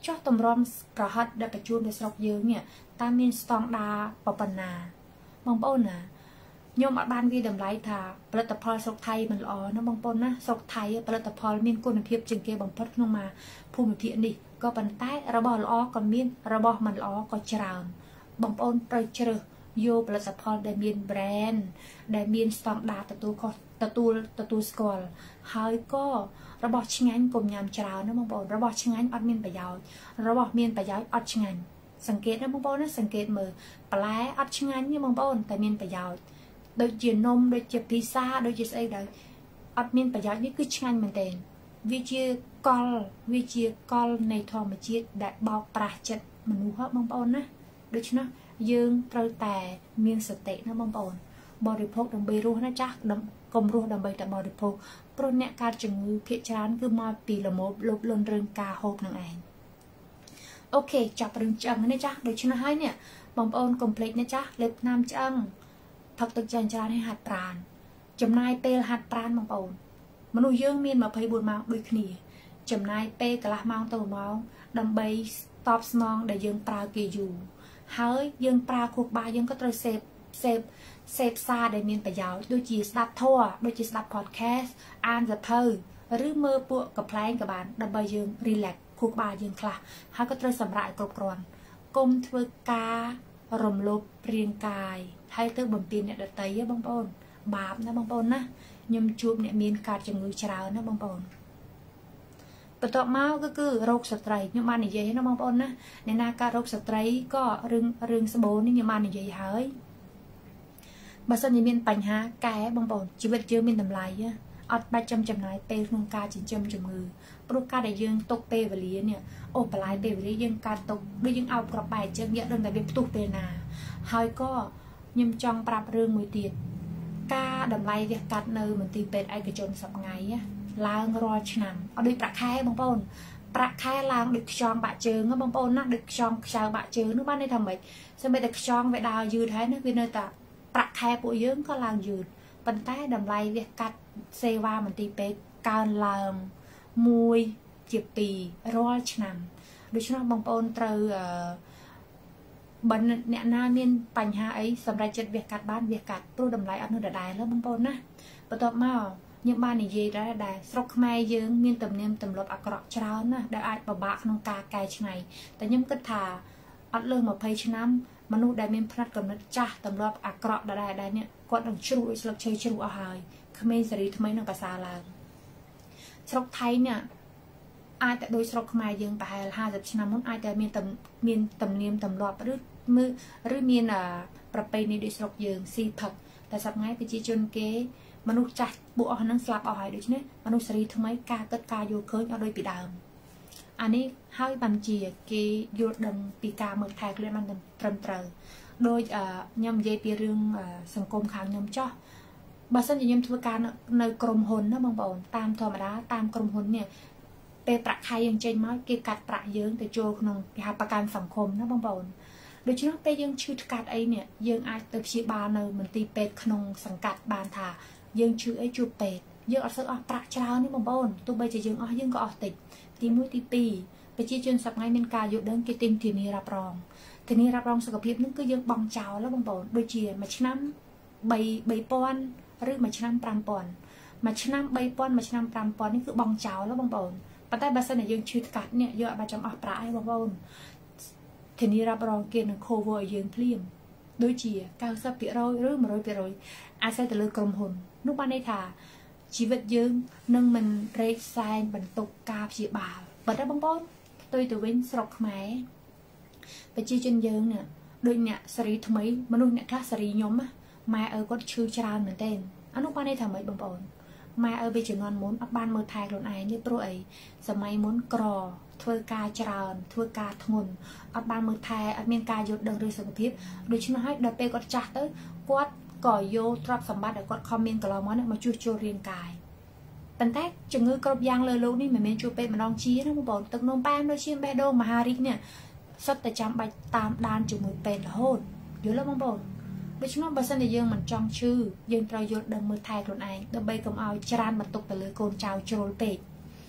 A: cho tầm rom cả hết đã phải chôn để sọc dương nhỉ ta miên stong đa bảo bần nà mong bôn nè nhôm ở ban vi đầm lái thàផលិតផលស្រុកថៃមិនល្អណាបងប្អូនណាស្រុកថៃផលិតផលមានគុណភាពជាងគេបំផុតក្នុងមកភូមិភាគនេះក៏ប៉ុន្តែរបស់ល្អក៏មានរបស់មិនល្អក៏ច្រើនបងប្អូនត្រូវជ្រើសយកផលិតផលដែលមាន brand ដែលមានស្តង់ដារទទួលស្គាល់ហើយក៏របស់ឆ្ងាញ់កុំញ៉ាំច្រើនណាបងប្អូនរបស់ឆ្ងាញ់អត់មានប្រយោជន៍របស់មានប្រយោជន៍អត់ឆ្ងាញ់សង្កេតណាបងប្អូនណាសង្កេតមើលបន្លែអត់ឆ្ងាញ់ទេបងប្អូនតែមានប្រយោជន៍ដូចជានំដូចជាភីសាដូចជាស្អីដែរអត់មានប្រយោជន៍នេះគឺឆ្ងាញ់មែនទែនវាជាកលនៃធម្មជាតិដែលបោកប្រាស់ចិត្តមនុស្សបងប្អូនណាដូច្នេះយើងត្រូវតែមានសតិណាបងប្អូនបរិភោគដើម្បីរស់ណាចាស់កុំរស់ដើម្បីតែបរិភោគព្រោះអ្នកកើតជំងឺភាគច្រើនគឺមកពីលមោបលុបលន់រឿងការហូបនឹងឯងអូខេចាប់រឿងឆ្អឹងនេះចាស់ដូច្នេះហើយនេះបងប្អូនកុំភ្លេចណាចាស់លេបថ្នាំឆ្អឹងផឹកទឹកច្រើនឲ្យហាត់ប្រាណចំណាយពេលហាត់ប្រាណបងប្អូនមនុស្សយើងមាន24ម៉ោងដូចគ្នាចំណាយពេលកន្លះម៉ោងទៅ1ម៉ោងដើម្បីតបស្នងដែលយើងប្រើគេយូរហើយយើងប្រើខួរក្បាលយើងក៏ត្រូវសេពសារដែលមានប្រយោជន៍ដូចជាស្ដាប់ធម៌ដូចជាស្ដាប់ podcast អានសៀវភៅឬមើលពួកកំ pl ែងក៏បានដើម្បីយើង relax ខួរក្បាលយើងខ្លះហើយក៏ត្រូវសម្រាកឲ្យគ្រប់គ្រាន់កុំធ្វើការរំលោភរាងកាយហើយទៅបំពេញអ្នកដទៃបងប្អូនបាបណាបងប្អូនណាខ្ញុំជួបអ្នកមានកើតជំងឺច្រើនណាបងប្អូនបន្ទាប់មកគឺរោគស្ត្រីខ្ញុំបាននិយាយណាបងប្អូនណាអ្នកណាកើតរោគស្ត្រីក៏រឿងស្បូននេះខ្ញុំបាននិយាយហើយបើសិនជាមានបញ្ហាកែបងប្អូនជីវិតយើងមានតម្លៃអត់បាច់ចំណាយពេលក្នុងការចិញ្ចឹមជំងឺព្រោះការដែលយើងទុកពេលវេលានេះអូបន្លាយពេលវេលាយើងកើតទុកដូចយើងអោបក្របបែកចឹងយកដឹងតែវាផ្ទុះពេលណាហើយក៏ខ្ញុំចង់ប្រាប់រឿងមួយទៀតការតម្លៃវះកាត់នៅមន្ទីរពេទ្យឯកជនសប្តាហ៍ឡើងរាល់ឆ្នាំអត់ដូចប្រាក់ខែបងប្អូនប្រាក់ខែឡើងដូចខ្យងបាក់ជើងបងប្អូនណាដូចខ្យងខ្ចៅបាក់ជើងនោះបានន័យថាម៉េចសូម្បីតែខ្យងវាដើរយឺតហើយណាវានៅតែប្រាក់ខែពួកយើងក៏ឡើងយឺតប៉ុន្តែតម្លៃវះកាត់សេវាមន្ទីរពេទ្យកើនឡើង1ជា2រាល់ឆ្នាំដូច្នេះបងប្អូនត្រូវបើអ្នកណាមានបញ្ហាអីសម្រាប់ចិត្តវះកាត់បានវះកាត់ព្រោះតម្លៃអត់នៅដដែលទេបងប្អូនណាបន្ទាប់មកខ្ញុំបាននិយាយដែរស្រុកខ្មែរយើងមានទំនៀមទម្លាប់អាក្រក់ច្រើនណាស់ដែលអាចពិបាកក្នុងការកែច្នៃតែខ្ញុំគិតថាអត់លើស20ឆ្នាំមនុស្សដែលមានផ្នត់គំនិតចាស់ទម្លាប់អាក្រក់ដដែលនេះគាត់នឹងជ្រុះដូចស្លឹកឈើជ្រុះអស់ហើយក្មេងសេរីថ្មីនឹងប្រសើរឡើងស្រុកថៃនេះអាចតែដូចស្រុកខ្មែរយើងប្រហែល50ឆ្នាំមុនអាចតែមានទំនៀមទម្លាប់ឬមានប្រពៃណីដូចស្រុកយើងស៊ីផឹកតែសប្តាហ៍ប្រជាជនគេមនុស្សចាស់ពួកអស់ហ្នឹងស្លាប់អស់ហើយដូច្នេះមនុស្សសេរីថ្មីការគិតការយល់ឃើញអត់ដូចពីដើមអានេះហើយបានជាគេយល់ដឹងពីការមើលថែខ្លួនបានត្រឹមត្រូវដោយខ្ញុំនិយាយពីរឿងសង្គមខាងខ្ញុំចោះបើសិនជាខ្ញុំធ្វើការនៅក្រុមហ៊ុនណាបងប្អូនតាមធម្មតាតាមក្រុមហ៊ុននេះពេលប្រាក់ខែយើងចេញមកគេកាត់ប្រាក់យើងទៅចូលក្នុងគេហៅប្រកាន់សង្គមណាបងប្អូនដូច្នេះពេលយើងឈឺថ្កាត់អីនេះយើងអាចទៅព្យាបាលនៅមន្ទីរពេទ្យក្នុងសង្កាត់បានថាយើងឈឺអីជួបពេទ្យយើងអត់សូវអស់ប្រាក់ច្រើននេះបងប្អូនទោះបីជាយើងអស់យើងក៏អស់តិចទី1ទី2ប្រជាជនសប្តាហ៍មានការយល់ដឹងគេទិញធានារ៉ាប់រងសុខភាពនឹងគឺយើងបង់ចោលបងប្អូនដូចជាមួយឆ្នាំ3000ឬមួយឆ្នាំ5000មួយឆ្នាំ3000មួយឆ្នាំ5000នេះគឺបង់ចោលបងប្អូនប៉ុន្តែបើសិនជាយើងឈឺថ្កាត់នេះយើងអត់បាច់ចង់អស់ប្រាក់ឯងបងប្អូនធានារ៉ាប់រងគេនឹង cover ឲ្យយើងភ្លាមដូចជា 90% ឬ 100% អាស្រ័យទៅលើក្រុមហ៊ុននោះបានន័យថាជីវិតយើងនឹងមិនរែកសែងបន្ទុកការព្យាបាលប៉ុន្តែបងប្អូនផ្ទុយទៅវិញស្រុកខ្មែរប្រជាជនយើងនេះដូចអ្នកសេរីថ្មីមនុស្សអ្នកខ្លះសេរីខ្ញុំម៉ែឪគាត់ឈឺច្រើនមែនទែនអានោះបានន័យថាម៉េចបងប្អូនម៉ែឪពីជំនាន់មុនអត់បានមើលថែខ្លួនឯងទេព្រោះអីសម័យមុនក្រធ្វើការច្រើនធ្វើការធ្ងន់អត់បានមើលថែអត់មានការយល់ដឹងរឿងសុខភាពដូច្នេះហើយដល់ពេលគាត់ចាស់ទៅគាត់ក៏យកទ្រព្យសម្បត្តិដែលគាត់ខំមានកន្លងមកជួសជុលរាងកាយប៉ុន្តែជំងឺគ្រប់យ៉ាងលើលោកនេះមិនមែនជួបពេទ្យម្ដងជាណាបងប្អូនទឹកនោមប៉ែមដូចជាបេះដូងមហារីកនេះសុទ្ធតែចាំបាច់តាមដានជាមួយពេទ្យរហូតយល់ទេបងប្អូនដូច្នោះបើសិនជាយើងមិនចង់ឈឺយើងត្រូវយល់ដឹងមើលថែខ្លួនឯងដើម្បីកុំឲ្យច្រានបន្ទុកទៅលើកូនចៅជ្រុលពេក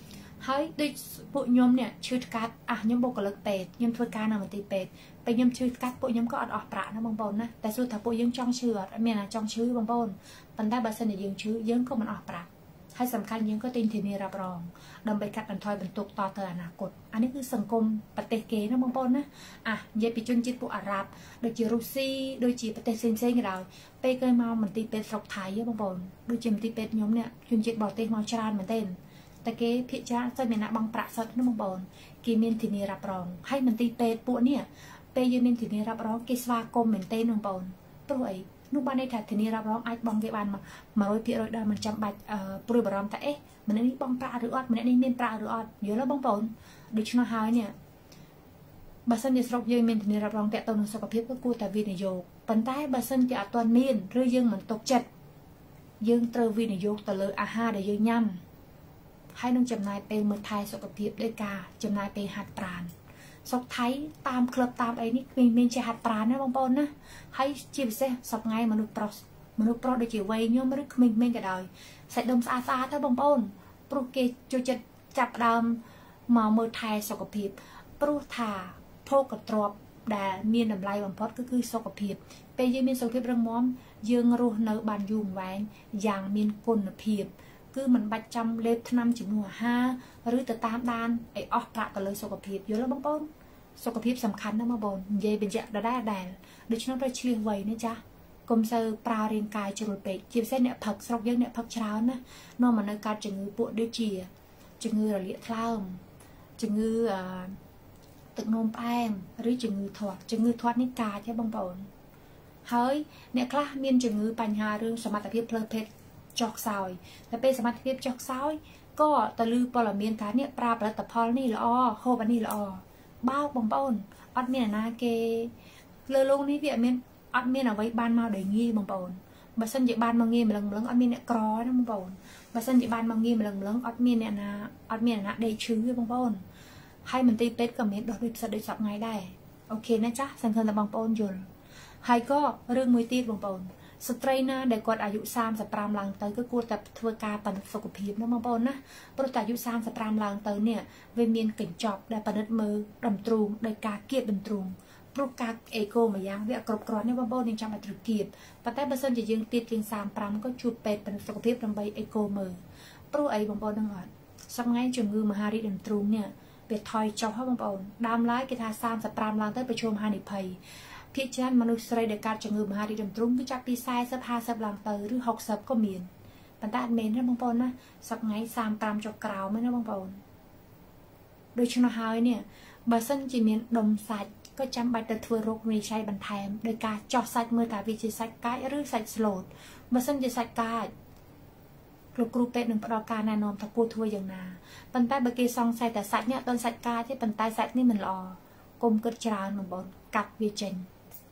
A: ហើយដូចពួកខ្ញុំเนี่ยឈឺកាត់ខ្ញុំបុគ្គលិកពេទ្យខ្ញុំធ្វើការនៅមន្ទីរពេទ្យពេលខ្ញុំឈឺកាត់ពួកខ្ញុំក៏អត់អស់ប្រាក់ណាបងប្អូនណាតែសួរថាពួកយើងចង់ឈឺអត់មានណាចង់ឈឺបងប្អូនប៉ុន្តែបើសិនជាយើងឈឺយើងក៏មិនអស់ប្រាក់ហើយសំខាន់យើងក៏ទិញធានារ៉ាប់រងដើម្បីកាត់បន្ថយបន្ទុកតទៅអនាគតអានេះគឺសង្គមប្រទេសគេណាបងប្អូនណានិយាយពីជនជាតិពួកអារ៉ាប់ដូចជារុស្ស៊ីដូចជាប្រទេសផ្សេងៗក៏ដោយពេលគេមកមន្ទីរពេទ្យស្រុកថៃបងប្អូនដូចជាមន្ទីរពេទ្យខ្ញុំเนี่ยជនជាតិបរទេសមកច្រើនមែនទេតែគេភាគច្រើនតែមានអ្នកបង់ប្រាក់សុទ្ធណាបងប្អូនគេមានធានារ៉ាប់រងហើយមន្ទីរពេទ្យពួកនេះពេលយើងមានធានារ៉ាប់រងគេស្វាគមន៍មែនទេបងប្អូនព្រោះអីនោះបានន័យថាធានារ៉ាប់រងអាចបង់គេបាន100%ដែរមិនចាំបាច់ព្រួយបារម្ភថាម្នាក់នេះបង់ប្រាក់ឬអត់ម្នាក់នេះមានប្រាក់ឬអត់យល់ទេបងប្អូនដូច្នោះហើយเนี่ยបើសិនជាស្រុកយើងមានធានារ៉ាប់រងតាក់ទងនឹងសុខភាពក៏គួរតែវិនិយោគប៉ុន្តែបើសិនជាអត់ទាន់មានឬយើងមិនទុកចិត្តយើងត្រូវវិនិយោគទៅលើអាហារដែលយើងញ៉ាំហើយនឹងចំណាយពេលមើលថែសុខភាពដោយការចំណាយពេលហាត់ប្រាណស្រុកថៃតាមក្លឹបតាមអីនេះគ្មានចេះហាត់ប្រាណណាបងប្អូនណាហើយជាពិសេសសប្ងៃមនុស្សប្រុសដូចជាវ័យខ្ញុំឬក្មេងៗក៏ដោយសាច់ដុំស្អាតទៅបងប្អូនព្រោះគេចូលចិត្តចាប់ដើមមកមើលថែសុខភាពព្រោះថាភោគទ្រព្យដែលមានតម្លៃបំផុតគឺសុខភាពពេលយើងមានសុខភាពរឹងមាំយើងរស់នៅបានយូរអង្វែងយ៉ាងមានគុណភាពគឺមិនបាច់ចាំលេបថ្នាំជំនួសអាហារឬទៅតាមដានឲ្យអស់ប្រាក់ទៅលើសុខភាពយល់ទេបងប្អូនសុខភាពសំខាន់ណាស់បងប្អូននិយាយបញ្ជាក់ដដែលដូច្នោះត្រូវឆ្លៀសវៃណាចាកុំសូវប្រើរាងកាយជ្រុលពេកជាពិសេសអ្នកផឹកស្រុកយើងអ្នកផឹកច្រើនណានាំមកនៅកើតជំងឺពួកដូចជាជំងឺរលាកថ្លើមជំងឺទឹកនោមផ្អែមឬជំងឺធាត់នេះកាចទេបងប្អូនហើយអ្នកខ្លះមានជំងឺបញ្ហារឿងសមត្ថភាពផ្លូវភេទចុះខ្សោយតែពេលសមត្ថភាពចុះខ្សោយក៏ទៅលើព័ត៌មានថានេះប្រើផលិតផលនេះល្អហូបអានេះល្អបោកបងប្អូនអត់មានណាគេលើโลกនេះវាអត់មានអ្វីបានមកដោយងាយបងប្អូនបើសិនជាបានមកងាយម្លឹងអត់មានអ្នកក្រណាបងប្អូនបើសិនជាបានមកងាយម្លឹងអត់មានអ្នកណាដេកឈឺទេបងប្អូនហើយមន្ទីរពេទ្យក៏មានដោះដូចផ្សិតដូចសពថ្ងៃដែរអូខេណាចាសង្ឃឹមថាបងប្អូនយល់ហើយក៏រឿងមួយទៀតបងប្អូនស្ត្រីណាដែលគាត់អាយុ35ឡើងទៅគឺគួរតែធ្វើការប៉ានិតសុខភាពណាបងប្អូនណាព្រោះតែអាយុ35ឡើងទៅនេះវាមានកញ្ចប់ដែលប៉ានិតមើលដុំទ្រូងដោយការគៀបដុំទ្រូងព្រោះការអេកូមួយយ៉ាងវាគ្រប់គ្រាន់ទេបងប្អូនយើងចាំបាច់ត្រូវគៀបប៉ុន្តែបើសិនជាយើងទៀតជាង35ក៏ជួបពេទ្យប៉ានិតសុខភាពដើម្បីអេកូមើលព្រោះអីបងប្អូនដឹងអត់សប្ងៃជំងឺមហារីកដុំទ្រូងនេះវាថយចុះហ្នឹងបងប្អូនដើមឡើយគេថា35ឡើងទៅប្រឈមហានិភ័យភាគច្រើនមនុស្សស្រីដែលកើតជំងឺមហារីកដុំទ្រូងគឺចាប់ពី40 50ឡើងទៅឬ60ក៏មានប៉ុន្តែអត់មែនទេបងប្អូនណាសប្ងៃ35ចុះក្រោមណាបងប្អូនដូច្នោះហើយនេះបើសិនជាមានដុំសាច់ក៏ចាំបាច់ទៅធ្វើរោគវិនិច្ឆ័យបន្ថែមដោយការចោះសាច់មើលថាវាជាសាច់កាចឬសាច់ស្លូតបើសិនជាសាច់កាចលោកគ្រូពេទ្យនឹងផ្ដល់ការណែនាំថាគួរធ្វើយ៉ាងណាប៉ុន្តែបើគេសង្ស័យតែសាច់នេះអត់សាច់កាចទេប៉ុន្តែសាច់នេះមិនល្អកុំគិតច្រើនបងប្អូនកាត់វាចេញ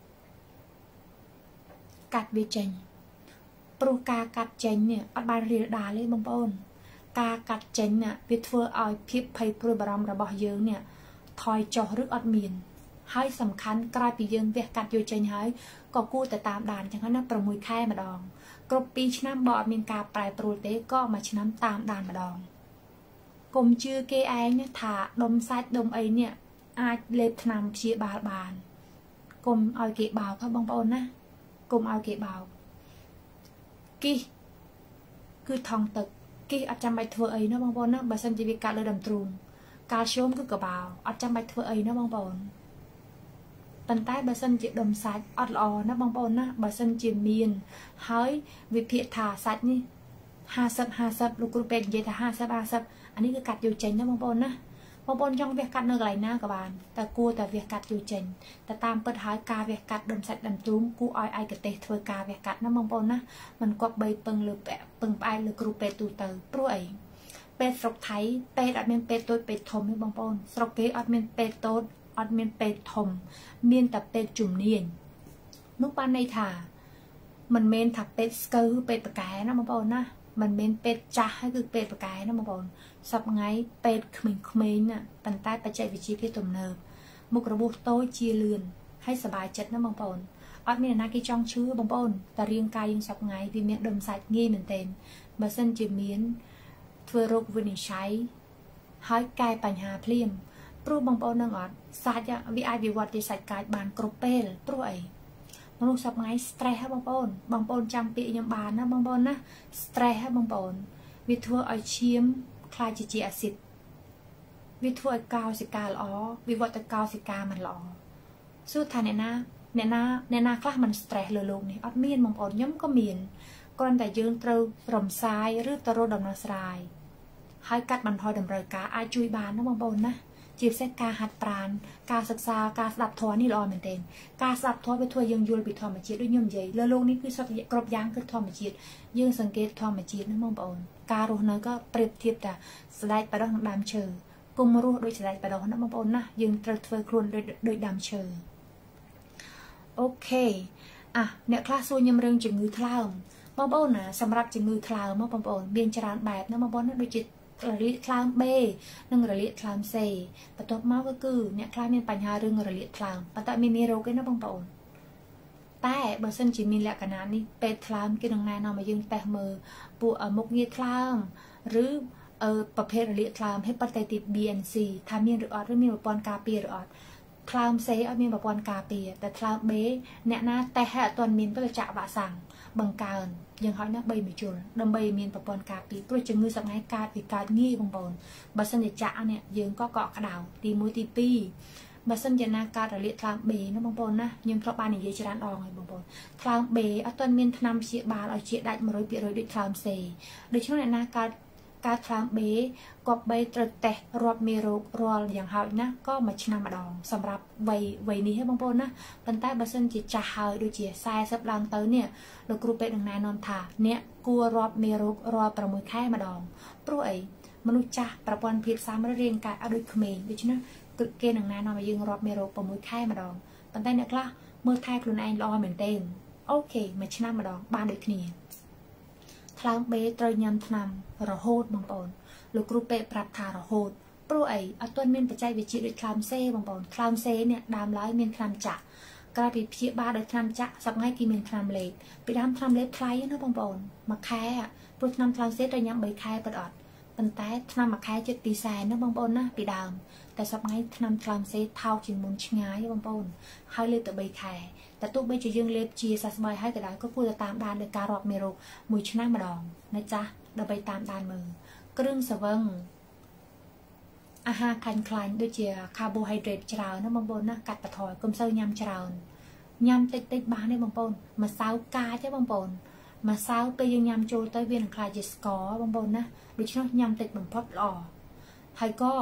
A: ព្រោះការកាត់ចេញនេះអត់បានរៀលដាល់ទេបងប្អូនការកាត់ចេញនេះវាធ្វើឲ្យភាពភ័យព្រួយបារម្ភរបស់យើងនេះថយចុះឬអត់មានហើយសំខាន់ក្រោយពីយើងវះកាត់យកចេញហើយក៏គួរតែតាមដានចឹងណា6ខែម្ដងគ្រប់2ឆ្នាំបើអត់មានការប្រែប្រួលទេក៏មួយឆ្នាំតាមដានម្ដងកុំជឿគេឯងថាដុំសាច់ដុំអីនេះអាចលេបថ្នាំព្យាបាលបានកុំឲ្យគេបោកហ្នឹងបងប្អូនណាកុំឲ្យគេបោកគីគឺថងទឹកគីអត់ចាំបាច់ធ្វើអីណាបងប្អូនណាបើសិនជាវាកាត់លើដុំទ្រូងកាល់ស្យូមគឺកបោអត់ចាំបាច់ធ្វើអីណាបងប្អូនប៉ុន្តែបើសិនជាដុំសាច់អត់ល្អណាបងប្អូនណាបើសិនជាមានហើយវិភាគថាសាច់នេះ50 លោកគ្រូពេទ្យនិយាយថា50អានេះគឺកាត់យកចេញណាបងប្អូនណាបងប្អូនចង់វះកាត់នៅកន្លែងណាក៏បានតែគួរតែវះកាត់យកចេញតែតាមពិតហើយការវះកាត់ដុំសាច់ដុំទ្រូងគួរឲ្យឯកទេសធ្វើការវះកាត់ណាបងប្អូនណាមិនគប្បីពឹងផ្អែកលើគ្រូពេទ្យទូទៅព្រោះអីពេទ្យស្រុកថៃពេទ្យអត់មានពេទ្យតូចពេទ្យធំទេបងប្អូនស្រុកគេអត់មានពេទ្យតូចអត់មានពេទ្យធំមានតែពេទ្យជំនាញនោះបានន័យថាមិនមែនថាពេទ្យស្កើពេទ្យប៉កែណាបងប្អូនណាមិនមែនពេទ្យចាស់ហើយគឺពេទ្យប៉កែណាបងប្អូនសប្ងៃពេទ្យក្មេងៗណាប៉ុន្តែបច្ចេកវិទ្យាគេទំនើបមុខរបួសតូចជាលឿនហើយសบายចិត្តណាបងប្អូនអត់មានអ្នកណាគេចង់ឈឺបងប្អូនតែរាងកាយយើងសប្ងៃវាមានដុំសាច់ងាយមែនទែនបើសិនជាមានធ្វើរោគវិនិច្ឆ័យហើយកែបញ្ហាភ្លាមព្រោះបងប្អូននឹងអត់សាច់វាអាចវិវត្តជាសាច់កាចបានគ្រប់ពេលព្រោះអីមនុស្សសប្ងៃ stress ហ៎បងប្អូនចាំពាក្យខ្ញុំបានណាបងប្អូនណា stress ហ៎បងប្អូនវាធ្វើឲ្យឈាមខ្លាចជាអាស៊ីតវាធ្វើឲ្យកោសិកាល្អវិវត្តទៅកោសិកាមិនល្អសួរថាអ្នកណាខ្លះមិន stress លើโลกនេះអត់មានបងប្អូនខ្ញុំក៏មានគ្រាន់តែយើងត្រូវរំសាយឬទៅរកដំណោះស្រាយហើយកាត់បន្ថយតម្រូវការអាចជួយបានណាបងប្អូនណាជាពិសេសការហាត់ប្រាណការសិក្សាការស្ដាប់ធម៌នេះល្អមែនទែនការស្ដាប់ធម៌វាធ្វើយើងយល់ពីធម្មជាតិដូចខ្ញុំនិយាយលើโลกនេះគឺសត្វគ្រប់យ៉ាងគឺធម្មជាតិយើងសង្កេតធម្មជាតិណាបងប្អូនការរស់នៅក៏ប្រៀបធៀបថាស្ដេចបដោះនឹងដើមឈើគុំរស់ដូចស្ដេចបដោះណាបងប្អូនណាយើងត្រូវធ្វើខ្លួនដូចដើមឈើអូខេអ្នកខ្លះសួរខ្ញុំរឿងជំងឺថ្លើមបងប្អូនណាសម្រាប់ជំងឺថ្លើមមកបងប្អូនមានច្រើនបែបណាបងប្អូនណាដូចជារលាកថ្លើម B និងរលាកថ្លើម C បន្ទាប់មកក៏គឺអ្នកខ្លះមានបញ្ហារឿងរលាកថ្លើមប៉ុន្តែមានរោគទេណាបងប្អូនតែបើសិនជាមានលក្ខណៈនេះពេទ្យថ្លើមគេនឹងណែនាំឲ្យយើងតេស្តមើលពួកមុខងារថ្លើមឬប្រភេទរលាកថ្លើម Hepatitis B and C ថាមានឬអត់ឬមានប្រព័ន្ធការពារឬអត់ថ្លើម C អត់មានប្រព័ន្ធការពារតែថ្លើម B អ្នកណាតេស្តឲ្យអត់ទាន់មានក៏ចាក់វ៉ាក់សាំងបង្កើនយើងហៅណា3មួយជុលដើម្បីមានប្រព័ន្ធការពារព្រោះជំងឺសប្ងៃកើតពីកើតងាយបងប្អូនបើសិនជាចាក់នេះយើងក៏កក់ក្ដៅទី1ទី2បើសិនជាណាកើតរលាកថ្លើម B ណាបងប្អូនណាខ្ញុំធ្លាប់បាននិយាយច្រើនដងហើយបងប្អូនថ្លើម B អត់ទាន់មានថ្នាំព្យាបាលឲ្យជាដាច់ 100% ដូចថ្លើម C ដូច្នោះអ្នកណាកើតថ្លើម B ក៏បីត្រូវតេស្តរាប់មេរោគរាល់យ៉ាងហោចណាស់ក៏មួយឆ្នាំម្ដងសម្រាប់វ័យនេះហ៎បងប្អូនណាប៉ុន្តែបើសិនជាចាស់ហើយដូចជា40ឡើងទៅនេះលោកគ្រូពេទ្យនឹងណែនាំថាអ្នកគួររាប់មេរោគរាល់6ខែម្ដងព្រោះអីមនុស្សចាស់ប្រព័ន្ធភាពស៊ាំរាងកាយអត់ដូចក្មេងដូច្នេះគេនឹងណែនាំឲ្យយើងរាប់មេរោគ6ខែម្ដងប៉ុន្តែអ្នកខ្លះមើលថែខ្លួនឯងល្អមែនទែនអូខេមួយឆ្នាំម្ដងបានដូចគ្នាថ្លើម B ត្រូវញ៉ាំថ្នាំរហូតបងប្អូនលោកគ្រូពេទ្យប្រាប់ថារហូតព្រោះអីអត់ទាន់មានបច្ចេកវិទ្យាដូចថ្លើម C បងប្អូនថ្លើម C នេះដើមឡើយមានថ្នាំចាក់ក្រោយពីព្យាបាលដោយថ្នាំចាក់សប្ងៃគេមានថ្នាំលេបពីដើមថ្នាំលេបថ្លៃណាបងប្អូនមួយខែព្រោះថ្នាំថ្លើម C ត្រូវញ៉ាំ3ខែប៉ុណ្ណោះប៉ុន្តែថ្នាំមួយខែជិត2សែនណាបងប្អូនណាពីដើមតែសប្ងៃថ្នាំថ្លើម C ថោកជាងមុនឆ្ងាយបងប្អូនហើយលេបតែ3ខែតែទោះបីជាយើងលេបជាសះស្បើយហើយក៏ដោយក៏គួរតែតាមដានលើការរាប់មេរោគមួយឆ្នាំម្ដងណាចាស់ដើម្បីតាមដានមើលគ្រឿងសង្វឹងអាហារខ្លាញ់ដូចជា carbohydrate ច្រើនណាបងប្អូនណាកាត់បន្ថយកុំសូវញ៉ាំច្រើនញ៉ាំតិចបានទេបងប្អូនម្សៅកាចទេបងប្អូនម្សៅពេលយើងញ៉ាំចូលទៅវានឹងខ្លាចជាស្ករបងប្អូនណាដូច្នោះញ៉ាំតិចបំផុតល្អហើយក៏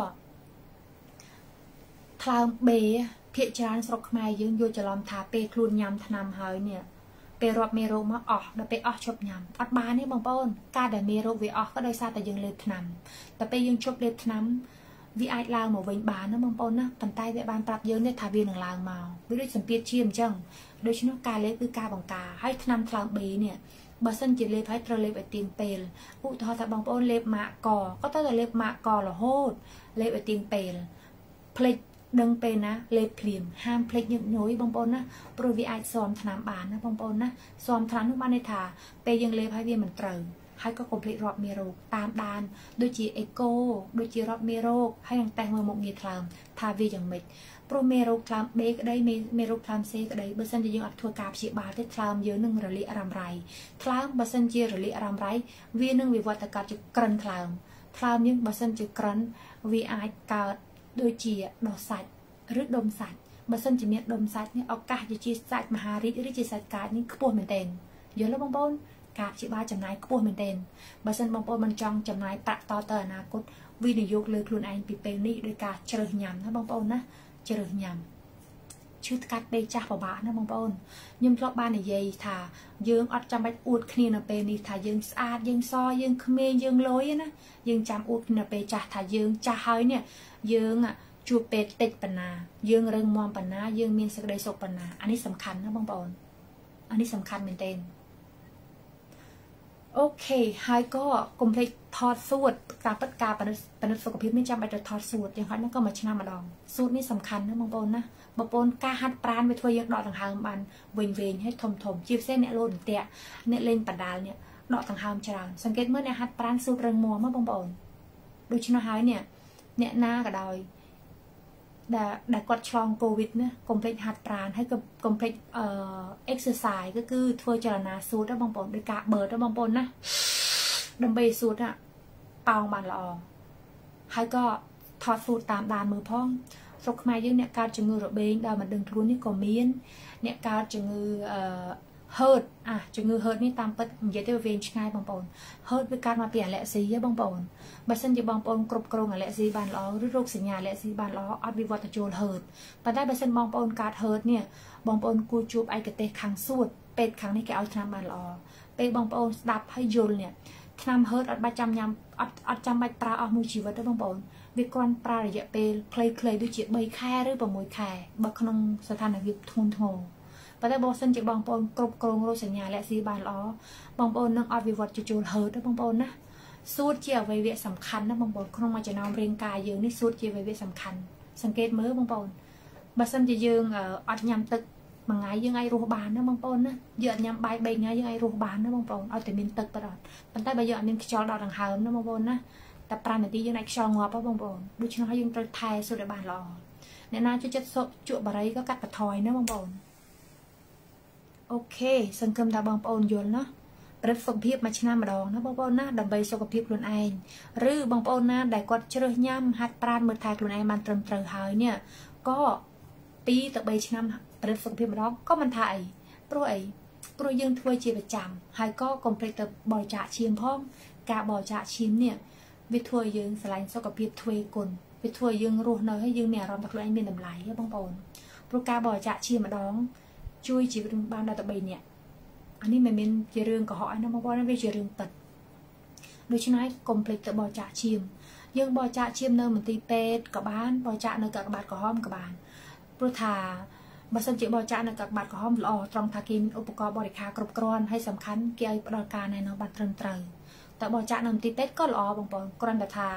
A: ថ្លើម B ភាគច្រើនស្រុកខ្មែរយើងយល់ច្រឡំថាពេលខ្លួនញ៉ាំថ្នាំហើយនេះពេលរាប់មេរោគមកអស់ដល់ពេលអស់ជប់ញ៉ាំអត់បានទេបងប្អូនការដែលមេរោគវាអស់ក៏ដោយសារតែយើងលេបថ្នាំតែពេលយើងជប់លេបថ្នាំវាអាចឡើងមកវិញបានណាបងប្អូនណាប៉ុន្តែវាបានប្រាប់យើងទេថាវានឹងឡើងមកវាដូចសម្ពាធឈាមអញ្ចឹងដូច្នោះការលេបគឺការបង្ការហើយថ្នាំថ្លើម B នេះបើសិនជាលេបហើយត្រូវលេបឲ្យទៀងពេលឧទាហរណ៍ថាបងប្អូនលេបម៉ាកកក៏ត្រូវតែលេបម៉ាកករហូតលេបឲ្យទៀងពេលភ្លេចដឹងពេលណាលេបភ្លាមហាមភ្លេចញឹកញយបងប្អូនណាព្រោះវាអាចស៊ាំថ្នាំបានណាបងប្អូនណាស៊ាំថ្នាំនោះបានន័យថាពេលយើងលេបហើយវាមិនត្រូវហើយក៏កុំភ្លេចរាប់មេរោគតាមដានដូចជាអេកូដូចជារាប់មេរោគហើយនឹងតេស្តមើលមុខងារថ្លើមថាវាយ៉ាងម៉េចព្រោះមេរោគថ្លើម B ក្តីមេរោគថ្លើម C ក្តីបើសិនជាយើងអត់ធ្វើការព្យាបាលទេថ្លើមយើងនឹងរលាករ៉ាំរ៉ៃថ្លើមបើសិនជារលាករ៉ាំរ៉ៃវានឹងវិវត្តទៅកើតជាក្រិនថ្លើមយើងបើសិនជាក្រិនវាអាចកើតដូចជាដោះសាច់ឬដុំសាច់បើសិនជាមានដុំសាច់នេះឱកាសជាសាច់មហារីកឬជាសាច់កាចនេះខ្ពស់មែនទែនយល់ទេបងប្អូនការព្យាបាលចំណាយខ្ពស់មែនទែនបើសិនបងប្អូនមិនចង់ចំណាយប្រាក់តទៅអនាគតវិនិយោគលើខ្លួនឯងពីពេលនេះដោយការជ្រើសញ៉ាំណាបងប្អូនណាជ្រើសញ៉ាំឈឺថ្កាត់ពេកចាស់ពិបាកណាបងប្អូនខ្ញុំធ្លាប់បាននិយាយថាយើងអត់ចាំបាច់អួតគ្នានៅពេលនេះថាយើងស្អាតយើងសយើងក្មេងយើងលយណាយើងចាំអួតគ្នានៅពេលចាស់ថាយើងចាស់ហើយនេះយើងជួបពេលតិចប៉ុណ្ណាយើងរឹងមាំប៉ុណ្ណាយើងមានសេចក្តីសុខប៉ុណ្ណាអានេះសំខាន់ណាបងប្អូនអានេះសំខាន់មែនទែនអូខេហើយក៏កុំភ្លេចថតសួតការពិតការពិនិត្យសុខភាពមានចាំបាច់ទៅថតសួតយ៉ាងហោចហ្នឹងក៏មួយឆ្នាំម្ដងសួតនេះសំខាន់ណាបងប្អូនណាបងប្អូនការហាត់ប្រាណវាធ្វើយើងដកដង្ហើមបានវិញហើយធំជាពិសេសអ្នកលោតន្ទាក់អ្នកលេងប៉ាដាល់នេះដកដង្ហើមច្រើនសង្កេតមើលអ្នកហាត់ប្រាណសួតរឹងមាំណាបងប្អូនដូច្នោះហើយនេះអ្នកណាក៏ដោយដែលគាត់ឆ្លងកូវីដណាកុំភ្លេចហាត់ប្រាណហើយកុំភ្លេចexercise ក៏គឺធ្វើចលនាសួតបងប្អូនដោយការបើបងប្អូនណាដើម្បីសួតប៉ោងបានល្អហើយក៏ថតសួតតាមដានមើលផងស្រុកខ្មែរយើងអ្នកកើតជំងឺរបេងដែលមិនដឹងខ្លួននេះក៏មានអ្នកកើតជំងឺhurt ជំងឺ hurt នេះតាមពិតនិយាយទៅវាឆ្ងាយបងប្អូន hurt វាកើតមកពីអាឡែស៊ីបងប្អូនបើសិនជាបងប្អូនគ្រប់គ្រងអាឡែស៊ីបានល្អឬរោគសញ្ញាអាឡែស៊ីបានល្អអត់វិវត្តទៅចូល hurt ប៉ុន្តែបើសិនបងប្អូនកើត hurt នេះបងប្អូនគួរជួបឯកទេសខាងសួតពេទ្យខាងនេះគេឲ្យថ្នាំបានល្អពេលបងប្អូនស្ដាប់ហើយយល់នេះថ្នាំ hurt អត់បាច់ចាំញ៉ាំអត់ចាំបាច់ប្រើអស់មួយជីវិតទេបងប្អូនវាគ្រាន់ប្រើរយៈពេលខ្លីៗដូចជា3ខែឬ6ខែបើក្នុងស្ថានភាពធ្ងន់ធ្ងរប៉ុន្តែបើសិនជាបងប្អូនគ្រប់គ្រងរោគសញ្ញាលាក់ស៊ីបានល្អបងប្អូននឹងអត់វិវត្តចូល hurt ទេបងប្អូនណាសួតជាអវយវៈសំខាន់ណាបងប្អូនក្នុងមួយចំណោមរាងកាយយើងនេះសួតជាអវយវៈសំខាន់សង្កេតមើលបងប្អូនបើសិនជាយើងអត់ញ៉ាំទឹកមួយថ្ងៃយើងអាចរស់បានណាបងប្អូនណាយើងអត់ញ៉ាំបាយ3ថ្ងៃយើងអាចរស់បានណាបងប្អូនឲ្យតែមានទឹកប៉ុណ្ណោះប៉ុន្តែបើយើងអត់មានខ្យល់ដកដង្ហើមណាបងប្អូនណាតែ5នាទីយើងអាចខ្យល់ងាប់បងប្អូនដូច្នោះហើយយើងត្រូវថែសួតឲ្យបានល្អអ្នកណាជួយចិត្តជក់បារីក៏កាត់បន្ថយណាបងប្អូនអូខេសង្ឃឹមថាបងប្អូនយល់ណាប្រឹកសុខភាពមួយឆ្នាំម្ដងណាបងប្អូនណាដើម្បីសុខភាពខ្លួនឯងឬបងប្អូនណាដែលគាត់ជ្រើសញ៉ាំហាត់ប្រាណមើលថែខ្លួនឯងបានត្រឹមត្រូវហើយនេះក៏2ទៅ3ឆ្នាំប្រឹកសុខភាពម្ដងក៏មិនថាអីព្រោះយើងធ្វើជាប្រចាំហើយក៏កុំភ្លេចទៅបរិច្ចាគឈាមផងការបរិច្ចាគឈាមនេះវាធ្វើឲ្យយើងឆ្លាញ់សុខភាពទ្វេគុណវាធ្វើឲ្យយើងរស់នៅហើយយើងមានអារម្មណ៍ថាខ្លួនឯងមានតម្លៃបងប្អូនព្រោះការបរិច្ចាគឈាមម្ដងជួយជីវិតបានដល់ទៅ3នាក់អានេះមិនមែនជារឿងកុហកឯណាបងប្អូនវាជារឿងពិតដូច្នេះកុំភ្លេចទៅបរិច្ចាគឈាមយើងបរិច្ចាគឈាមនៅមន្ទីរពេទ្យក៏បានបរិច្ចាគនៅកាកបាទក្រហមក៏បានព្រោះថាបើសិនជាបរិច្ចាគនៅកាកបាទក្រហមល្អត្រង់ថាគេមានឧបករណ៍បរិក្ខារគ្រប់គ្រាន់ហើយសំខាន់គេឲ្យផ្ដល់ការណែនាំបានត្រឹមត្រូវតែបរិច្ចាគនៅមន្ទីរពេទ្យក៏ល្អបងប្អូនគ្រាន់តែថា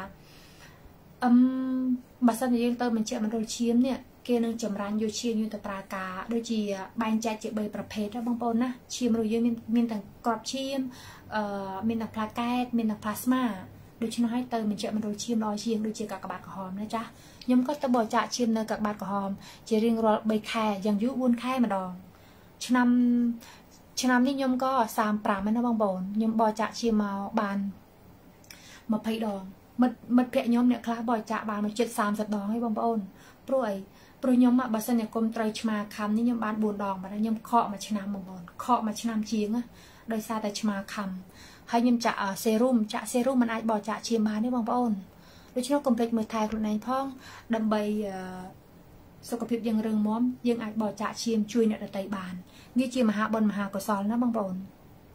A: បើសិនជាយើងទៅបញ្ជាក់មណ្ឌលឈាមនេះគេនឹងចម្រាញ់យកឈាមយើងទៅប្រើការដូចជាបែងចែកជា3ប្រភេទណាបងប្អូនណាឈាមរបស់យើងមានទាំងក្របឈាមមានទាំងផ្លាកែតមានទាំងផ្លាស្មាដូច្នោះហើយទៅបញ្ជាក់មណ្ឌលឈាមល្អជាងដូចជាកាកបាទក្រហមណាចាខ្ញុំក៏ទៅបរិច្ចាគឈាមនៅកាកបាទក្រហមជារៀងរាល់3ខែយ៉ាងយូរ4ខែម្ដងឆ្នាំនេះខ្ញុំក៏35ហើយណាបងប្អូនខ្ញុំបរិច្ចាគឈាមមកបាន20ដងមិត្តភក្តិខ្ញុំអ្នកខ្លះបរិច្ចាគបានមកជិត30ដងហើយបងប្អូនព្រោះខ្ញុំបើសិនជាគុំត្រូវឆ្មាខំនេះខ្ញុំបាន4ដងបាទខ្ញុំខកមួយឆ្នាំបងប្អូនខកមួយឆ្នាំជាងដោយសារតែឆ្មាខំហើយខ្ញុំចាក់សេរុំមិនអាចបរិច្ចាគឈាមបានទេបងប្អូនដូច្នោះកុំភ្លេចមើលថែខ្លួនឯងផងដើម្បីសុខភាពយើងរឹងមាំយើងអាចបរិច្ចាគឈាមជួយអ្នកដទៃបានវាជាមហាបុណ្យមហាកុសលណាបងប្អូន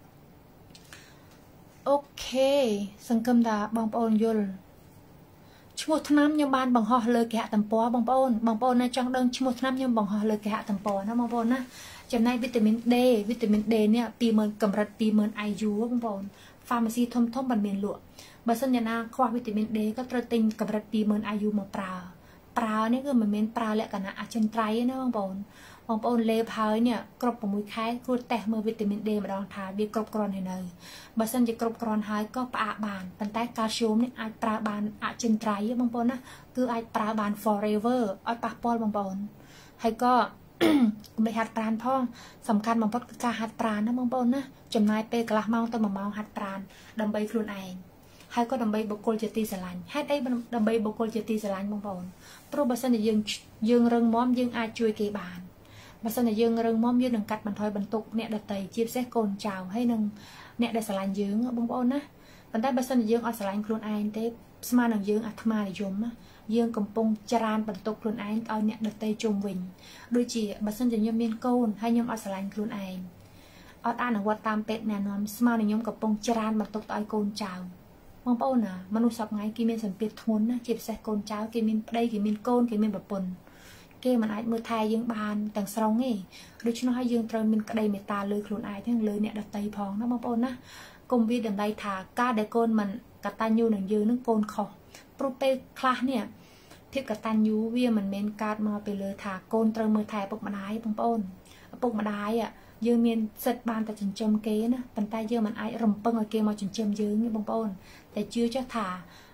A: អូខេសង្ឃឹមថាបងប្អូនយល់ឈ្មោះថ្នាំខ្ញុំបានបង្ហោះលើគេហទំព័របងប្អូនណាចង់ដឹងឈ្មោះថ្នាំខ្ញុំបង្ហោះលើគេហទំព័រណាបងប្អូនណាចំណែកវីតាមីន D នេះ20000កម្រិត20000 IU បងប្អូន pharmacy ធំមិនមានលក់បើសិនជាណាខ្វះវីតាមីន D ក៏ត្រូវទិញកម្រិត20000 IU មកប្រើនេះគឺមិនមែនប្រើលក្ខណៈអចិន្ត្រៃយ៍ណាបងប្អូនលេបហើយនេះគ្រប់6ខែគួរតេស្តមើលវីតាមីន D ម្ដងថាវាគ្រប់គ្រាន់ហើយនៅបើសិនជាគ្រប់គ្រាន់ហើយក៏ផ្អាកបានប៉ុន្តែកាល់ស្យូមនេះអាចប្រើបានអចិន្ត្រៃយ៍បងប្អូនណាគឺអាចប្រើបាន forever អត់ប៉ះពាល់បងប្អូនហើយក៏កុំភ្លេចហាត់ប្រាណផងសំខាន់បំផុតគឺការហាត់ប្រាណណាបងប្អូនណាចំណាយពេលកន្លះម៉ោងទៅ1ម៉ោងហាត់ប្រាណដើម្បីខ្លួនឯងហើយក៏ដើម្បីបុគ្គលជាទីស្រឡាញ់ហេតុអីដើម្បីបុគ្គលជាទីស្រឡាញ់បងប្អូនព្រោះបើសិនជាយើងរឹងមាំយើងអាចជួយគេបានបើសិនជាយើងរឹងមាំយើងនឹងកាត់បន្ថយបន្ទុកអ្នកដទៃជាពិសេសកូនចៅហើយនឹងអ្នកដែលស្រឡាញ់យើងបងប្អូនណាប៉ុន្តែបើសិនជាយើងអត់ស្រឡាញ់ខ្លួនឯងទេស្មើនឹងយើងអាត្មានិយមយើងកំពុងច្រានបន្ទុកខ្លួនឯងឲ្យអ្នកដទៃជុំវិញដូចជាបើសិនជាខ្ញុំមានកូនហើយខ្ញុំអត់ស្រឡាញ់ខ្លួនឯងអត់អនុវត្តតាមពេទ្យណែនាំស្មើនឹងខ្ញុំកំពុងច្រានបន្ទុកឲ្យកូនចៅបងប្អូនណាមនុស្សសពថ្ងៃគេមានសម្ពាធធ្ងន់ណាជាពិសេសកូនចៅគេមានប្តីគេមានកូនគេមានប្រពន្ធគេមិនអាចមើលថែយើងបានទាំងស្រុងទេដូច្នោះហើយយើងត្រូវមានក្តីមេត្តាលើខ្លួនឯងទាំងលើអ្នកដទៃផងណាបងប្អូនណាកុំវាតម្លៃថាការដែលកូនមិនកតញ្ញូនឹងយើងនឹងកូនខុសព្រោះពេលខ្លះនេះភាពកតញ្ញូវាមិនមែនកើតមកពីលើថាកូនត្រូវមើលថែឪពុកម្ដាយបងប្អូនឪពុកម្ដាយយើងមានសិទ្ធិបានតែចិញ្ចឹមគេណាប៉ុន្តែយើងមិនអាចរំពឹងឲ្យគេមកចិញ្ចឹមយើងទេបងប្អូនតែជឿចុះថា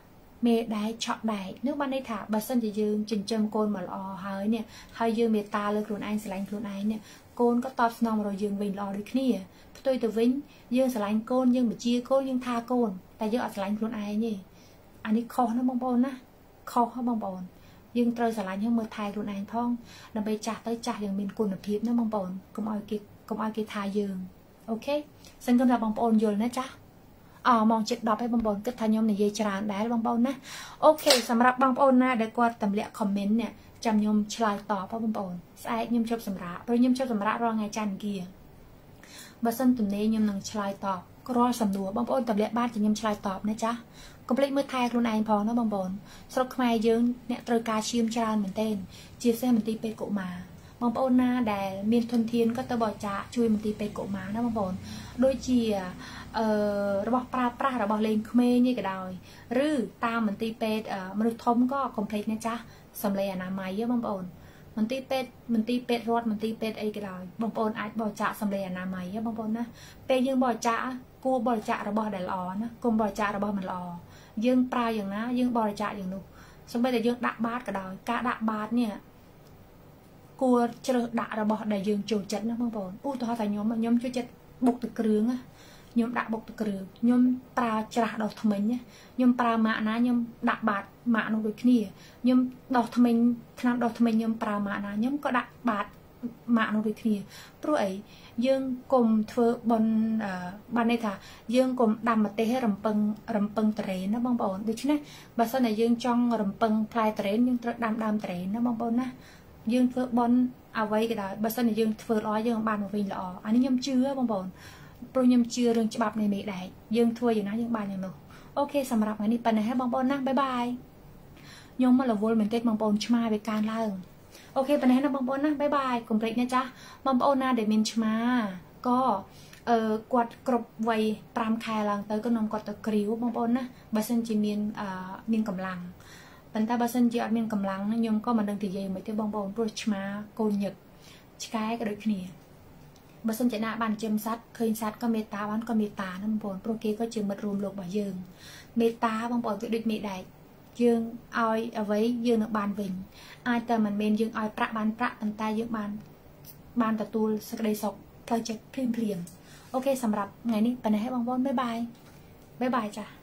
A: mẹ đái chọn đái nước ban đây thả bà sân chỉ dương chỉnh châm côn mà lò hơi nè hơi dương mẹ ta lên khuôn anh sẽ lạnh khuôn anh nè côn có top nong rồi dương bình lò đi kia tôi từ vĩnh dương sẽ lạnh côn dương mà chia côn dương tha côn tại dương sẽ lạnh khuôn anh nhỉ anh ấy kho nó bong bồn á kho nó bong bồn dương trời sẽ lạnh nhưng mà thay khuôn anh phong đừng bay chặt tới chặt dương mình côn được thiệp nó bong bồn cũng ai kia thay dương ok sân con là bong bồn rồi nè chaมองเช็ดดอกให้บางบนก็ทายมในเยจรานได้บางบนนะโอเคสำหรับบางบนนะเดี๋ยวกว่าตำเละคอมเมนต์เนี่ยจำยมชลายต่อเพราะบางบนสายยมชอบสำระเพราะยมชอบสำระรอไงจันเกียร์บัสซันตุ่มนี้ยมนังชลายต่อก็รอสำรวจบางบนตำเละบ้านจะยมชลายตอบนะจ๊ะก็เปลี่ยนเมื่อไทยรุ่นไอพอนะบางบนสรุปขมายยืนเนี่ยตรการชิมจรานเหมือนเต้นเจี๊ยบเส้นมันตีเป็ดกุมาบางบนนะแต่มีทนเทียนก็ตะบอจ่าช่วยมันตีเป็ดกุมานะบางบนโดยเจียระบบปลาระบบเลนเมย์นี่ก็ได้หรือตามมันตีเป็ดมนุษย์ทมก็คอมเพล็กซ์นะจ๊ะสำเร็จอนามัยเยอะบางปอนมันตีเป็ดรถมันตีเป็ดไอ้ก็ได้บางปอนอาจบ่จ่าสำเร็จอนามัยเยอะบางปอนนะเป็นยังบ่จ่ากูบ่จ่าระบบเดลอนะกูบ่จ่าระบบมันลอยังปลาอย่างนะยังบ่จ่าอย่างนู้สมมติแต่ยังดักบาสก็ได้การดักบาสเนี่ยกูจะดักระบบได้ยังจูจัดนะบางปอนตัวแต่ยมจูจัดบุกตะเกลืองอะยมดักบกตะกรือ ยมปลาจระดอกทมินเนี่ยยมปลาหมานะยมดักบาดหมาลงโดยขี้ยมดอกทมินขนาดดอกทมินยมปลาหมานะยมก็ดักบาดหมาลงโดยขี้เพราะไอ้ยังกลมเธอบนบ้านในท่ายังกลมดำมาเตะให้รำปังเตรนนะบางบอลดูชินะบางส่วนไหนยังจ้องรำปังพลายเตรนยังดำเตรนนะบางบอลนะยังเธอบอลเอาไว้ก็ได้บางส่วนไหนยังเธอร้อยยังบานมาวิ่งละอันนี้ยมเชื่อบางบอลโปรยมเชื่อเรื่องฉบับในเมฆได้ยังทัวอยู่นะยังบานอย่างนู้โอเคสำหรับวันนี้ปันให้บางบอลนะบ๊ายบายยมมาละวนเหมือนเต้บางบอลชมาไปการเล่าโอเคปันให้นะบางบอลนะบ๊ายบายกลุ่มเล็กนะจ๊ะบางบอลนะเดี๋ยวมินชมาก็กวาดกรบไว้ปรามคายลังเตยก็นมกอดตะกริ้วบางบอลนะบาสันจีมีนกำลังปันตาบาสันจีอดมีนกำลังนะยมก็มาดังตีเย่เหมือนเต้บางบอลโปรชมาโกนหยึกชิคายก็โดยขี้บางส่วนจะหน้าบ้านเจิมซัดเคยซัดก็เมตตาบ้านก็เมตตาน้ำบนโปรเกก็เจิมมัดรวมโลกบ่ยืงเมตตาบางบนก็ดึกเมตได้ยืงเอาไว้ยืงในบ้านวิ่งแต่มันเมนยืงเอาประบ้านประอันตายืงบ้านตะตูสกได้ศกเราจะเพลียมโอเคสำหรับไงนี่ปัญหาให้บางบนบ๊ายบายจ้ะ